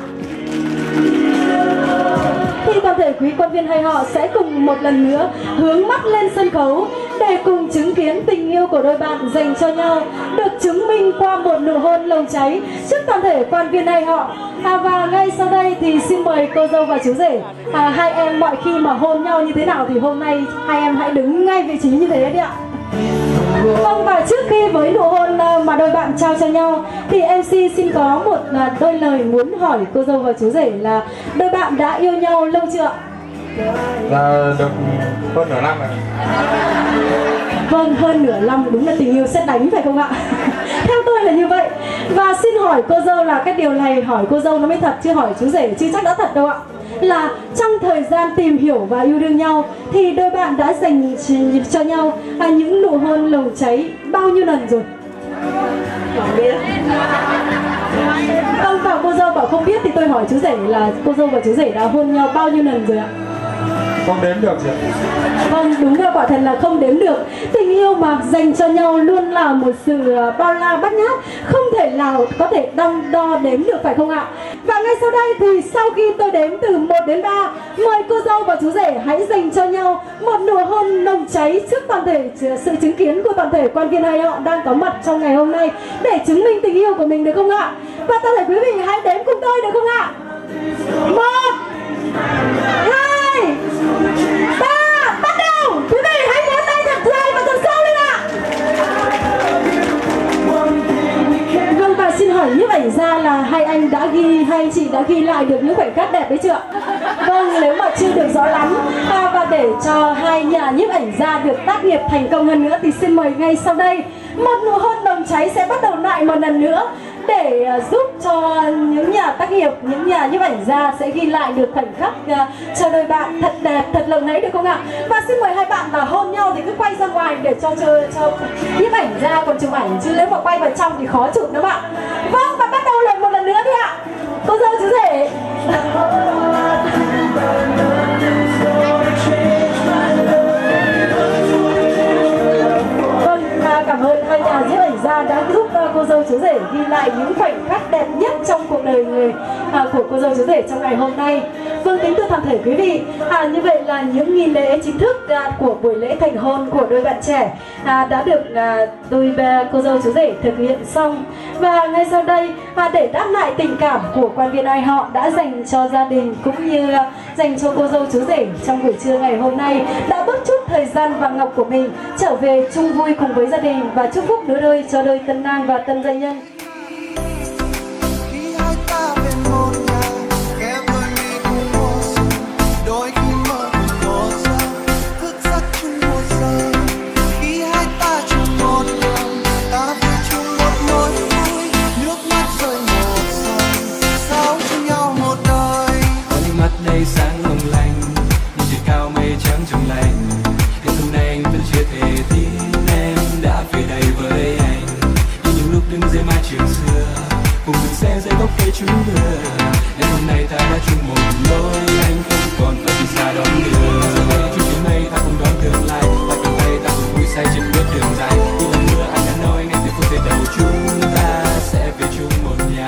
Thì toàn thể quý quan viên hai họ sẽ cùng một lần nữa hướng mắt lên sân khấu để cùng chứng kiến tình yêu của đôi bạn dành cho nhau được chứng minh qua một nụ hôn nồng cháy trước toàn thể quan viên hai họ. Và ngay sau đây thì xin mời cô dâu và chú rể, hai em mọi khi mà hôn nhau như thế nào thì hôm nay hai em hãy đứng ngay vị trí như thế đi ạ. Vâng, và trước khi với nụ hôn mà đôi bạn trao cho nhau thì MC xin có một đôi lời muốn hỏi cô dâu và chú rể là đôi bạn đã yêu nhau lâu chưa ạ? Là được hơn nửa năm rồi. Vâng, hơn nửa năm, đúng là tình yêu sét đánh phải không ạ? Theo tôi là như vậy. Và xin hỏi cô dâu là cái điều này hỏi cô dâu nó mới thật, chứ hỏi chú rể chứ chắc đã thật đâu ạ. Là trong thời gian tìm hiểu và yêu đương nhau thì đôi bạn đã dành cho nhau những nụ hôn nồng cháy bao nhiêu lần rồi? Không biết. Vâng, và cô dâu bảo không biết thì tôi hỏi chú rể là cô dâu và chú rể đã hôn nhau bao nhiêu lần rồi ạ? Không đếm được gì. Vâng, đúng là quả thật là không đếm được. Tình yêu mà dành cho nhau luôn là một sự bao la bát ngát, không thể nào có thể đo đếm được phải không ạ? Và ngay sau đây thì sau khi tôi đếm từ 1 đến 3, mời cô dâu và chú rể hãy dành cho nhau một nụ hôn nồng cháy trước toàn thể sự chứng kiến của toàn thể quan viên hai họ đang có mặt trong ngày hôm nay để chứng minh tình yêu của mình, được không ạ? Và toàn thể quý vị hãy đếm cùng tôi được không ạ? 1, 2, 3, bắt đầu! Quý vị hãy vỗ tay thật dài và thật sâu lên ạ! Vâng, và xin hỏi nhiếp ảnh gia là hai anh đã ghi, hai anh chị đã ghi lại được những khoảnh khắc đẹp đấy chưa? Vâng, nếu mà chưa được rõ lắm và để cho hai nhà nhiếp ảnh gia được tác nghiệp thành công hơn nữa thì xin mời ngay sau đây một nụ hôn nồng cháy sẽ bắt đầu lại một lần nữa để giúp cho những nhà tác nghiệp, những nhà nhiếp ảnh gia sẽ ghi lại được khoảnh khắc cho đôi bạn thật đẹp, thật lộng lẫy được không ạ? Và xin mời hai bạn mà hôn nhau thì cứ quay ra ngoài để cho nhiếp ảnh gia còn chụp ảnh, chứ nếu mà quay vào trong thì khó chụp nữa bạn. Vâng, và bắt đầu lại một lần nữa đi ạ. Cô dâu chú rể. Cảm ơn hai nhà nhiếp ảnh gia đã giúp cô dâu chú rể ghi lại những khoảnh khắc đẹp nhất trong cuộc đời của cô dâu chú rể trong ngày hôm nay. Vâng, kính thưa toàn thể quý vị, như vậy là những nghi lễ chính thức của buổi lễ thành hôn của đôi bạn trẻ đã được đôi cô dâu chú rể thực hiện xong. Và ngay sau đây, để đáp lại tình cảm của quan viên ai họ đã dành cho gia đình cũng như dành cho cô dâu chú rể trong buổi trưa ngày hôm nay, đã bớt chút thời gian vàng ngọc của mình trở về chung vui cùng với gia đình và chúc phúc nửa đôi cho đôi tân nang và tân gia nhân. Đây sáng long lanh nhìn trời cao mây trắng trong lành, đến hôm nay anh vẫn chưa thể tin em đã về đây với anh. Như những lúc đứng dưới mái trường xưa cùng từng xe dưới gốc cây chúng vừa, đến hôm nay ta đã chung một lối, anh không còn phải đi xa đón đưa. Giờ đây chung chuyến mây ta cùng đón tương lai, ta cầm tay ta cùng vui say trên bước đường dài. Như lần nữa anh đã nói ngay từ phút giây đầu chúng ta sẽ về chung một nhà.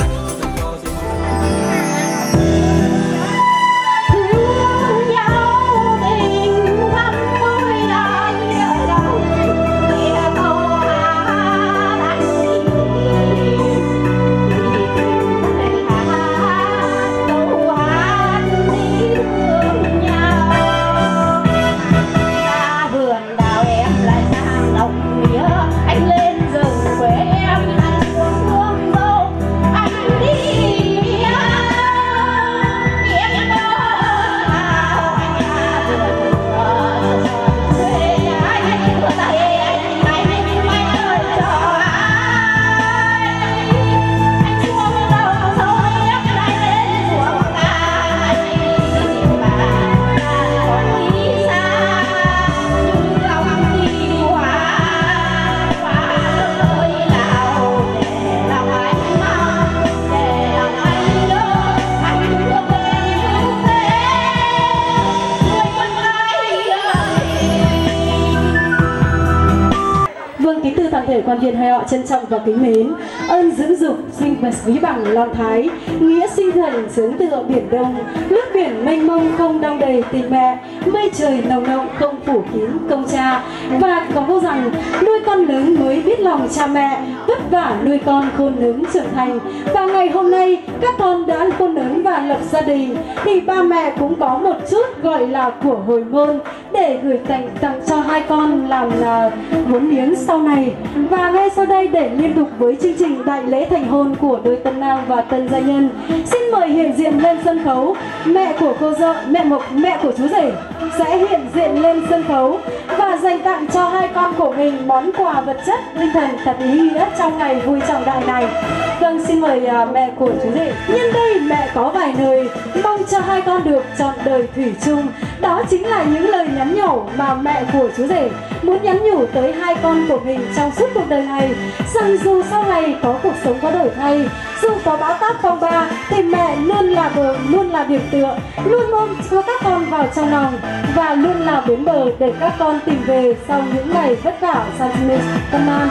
Quan viên hai họ trân trọng và kính mến, ơn dưỡng dục sinh vật quý bằng lon thái, nghĩa sinh thần sướng tựa biển đông, nước biển mênh mông không đong đầy tình mẹ, mây trời nồng nồng không phủ kín công cha. Và có câu rằng nuôi con lớn mới biết lòng cha mẹ, vất vả nuôi con khôn lớn trưởng thành. Và ngày hôm nay các con đã khôn lớn và lập gia đình thì ba mẹ cũng có một chút gọi là của hồi môn để gửi tặng cho hai con làm vốn liếng sau này. Và ngay sau đây để liên tục với chương trình đại lễ thành hôn của đôi tân nang và tân gia nhân, xin mời hiện diện lên sân khấu mẹ của cô dâu, mẹ của chú rể sẽ hiện diện lên sân khấu và dành tặng cho hai con của mình món quà vật chất tinh thần thật ý nghĩa trong ngày vui trọng đại này. Vâng, xin mời mẹ của chú rể. Nhân đây mẹ có vài lời mong cho hai con được trọn đời thủy chung. Đó chính là những lời nhắn nhủ mà mẹ của chú rể muốn nhắn nhủ tới hai con của mình trong suốt cuộc đời này, rằng dù sau này có cuộc sống có đổi thay, dù có bão táp phong ba thì mẹ luôn là điểm tựa, luôn ôm cho các con vào trong lòng và luôn là bến bờ để các con tìm về sau những ngày vất vả xa Tân An.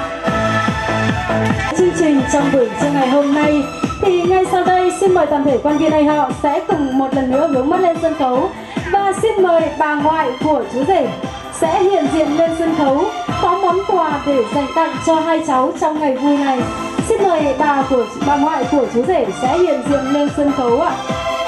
Chương trình trong buổi trưa ngày hôm nay thì ngay sau đây xin mời toàn thể quan viên ai họ sẽ cùng một lần nữa hướng mắt lên sân khấu và xin mời bà ngoại của chú rể sẽ hiện diện lên sân khấu có món quà để dành tặng cho hai cháu trong ngày vui này. Xin mời bà ngoại của chú rể sẽ hiện diện lên sân khấu ạ.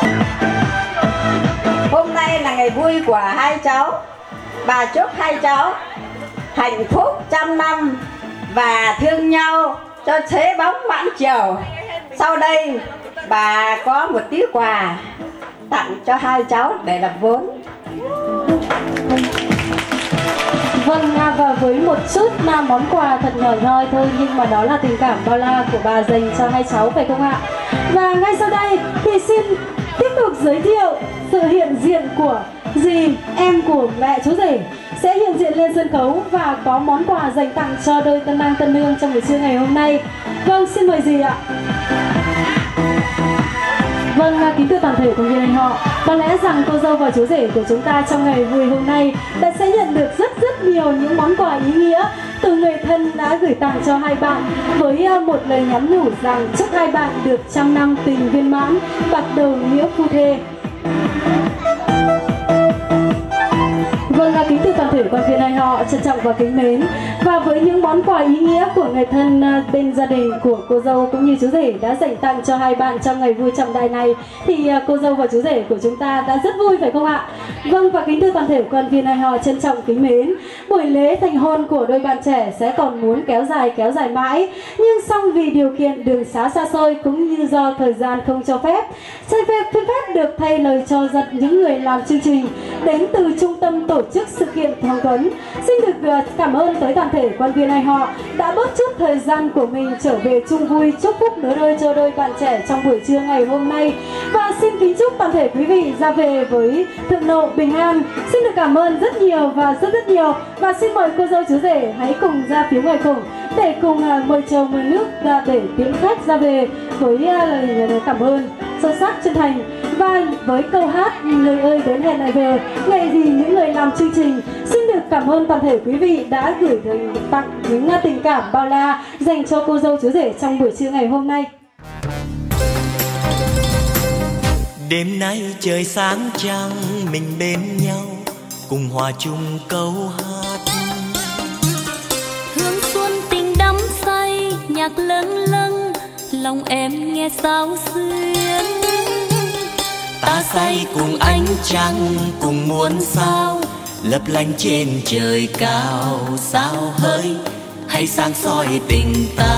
Hôm nay là ngày vui của hai cháu. Bà chúc hai cháu hạnh phúc trăm năm và thương nhau cho thế bóng mãn chiều. Sau đây bà có một tí quà tặng cho hai cháu để làm vốn. Vâng, và với một chút món quà thật nhỏ nhoi thôi, nhưng mà đó là tình cảm bao la của bà dành cho hai cháu, phải không ạ? Và ngay sau đây thì xin tiếp tục giới thiệu sự hiện diện của dì em của mẹ chú rể sẽ hiện diện lên sân khấu và có món quà dành tặng cho đôi tân lang tân nương trong buổi trưa ngày hôm nay. Vâng, xin mời dì ạ. Vâng, kính thưa toàn thể cùng viên anh họ, có lẽ rằng cô dâu và chú rể của chúng ta trong ngày vui hôm nay đã sẽ nhận được rất nhiều những món quà ý nghĩa từ người thân đã gửi tặng cho hai bạn, với một lời nhắn nhủ rằng chúc hai bạn được trăm năm tình viên mãn, bạc đầu nghĩa phu thê. Vâng, kính thưa toàn thể quan viên hai họ trân trọng và kính mến, và với những món quà ý nghĩa của người thân bên gia đình của cô dâu cũng như chú rể đã dành tặng cho hai bạn trong ngày vui trọng đại này, thì cô dâu và chú rể của chúng ta đã rất vui, phải không ạ? Vâng, và kính thưa toàn thể quan viên hai họ trân trọng kính mến, buổi lễ thành hôn của đôi bạn trẻ sẽ còn muốn kéo dài mãi, nhưng song vì điều kiện đường xá xa xôi cũng như do thời gian không cho phép, xin phép được thay lời cho giật những người làm chương trình đến từ trung tâm tổ chức sự kiện Hoàng Tuấn. Xin được cảm ơn tới toàn thể quan viên hai họ đã bớt chút thời gian của mình trở về chung vui chúc phúc nửa đôi cho đôi bạn trẻ trong buổi trưa ngày hôm nay, và xin kính chúc toàn thể quý vị ra về với thượng lộ bình an. Xin được cảm ơn rất nhiều và rất nhiều, và xin mời cô dâu chú rể hãy cùng ra phía ngoài cổng để cùng mời chầu mời nước để tiễn khách ra về với lời cảm ơn sâu sắc chân thành, và với câu hát người ơi đến hẹn lại về. Ngày gì những người làm chương trình xin được cảm ơn toàn thể quý vị đã gửi tặng những tình cảm bao la dành cho cô dâu chú rể trong buổi trưa ngày hôm nay. Đêm nay trời sáng trăng mình bên nhau cùng hòa chung câu hát. Hương xuân tình đắm say nhạc lâng lâng lòng em nghe sao xuyên. Ta say cùng ánh trăng cùng muôn sao lấp lánh trên trời cao, sao hỡi hay sáng soi tình ta.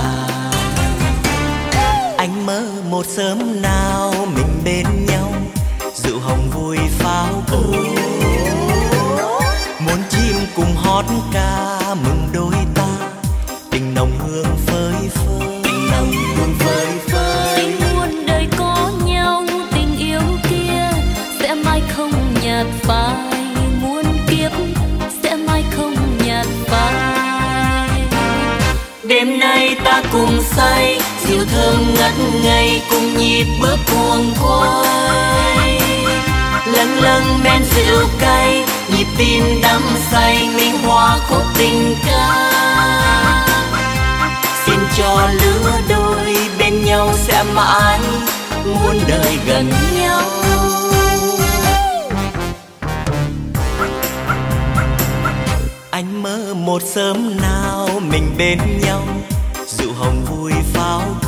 Anh mơ một sớm nào mình bên nhau rượu hồng vui pháo cười, muốn chim cùng hót ca mừng đôi ta, tình nồng hương phơi phới, tình nồng hương phơi phới. Tình muôn đời có nhau tình yêu kia sẽ mãi không nhạt phai, muôn kiếp sẽ mãi không nhạt phai. Đêm nay ta cùng say rượu thơm ngất ngây cùng nhịp bước cuồng quay, lâng lâng men rượu cay nhịp tim đắm say minh hoa khúc tình ca. Xin cho lứa đôi bên nhau sẽ mãi muôn đời gần nhau. Anh mơ một sớm nào mình bên nhau rượu hồng vui pháo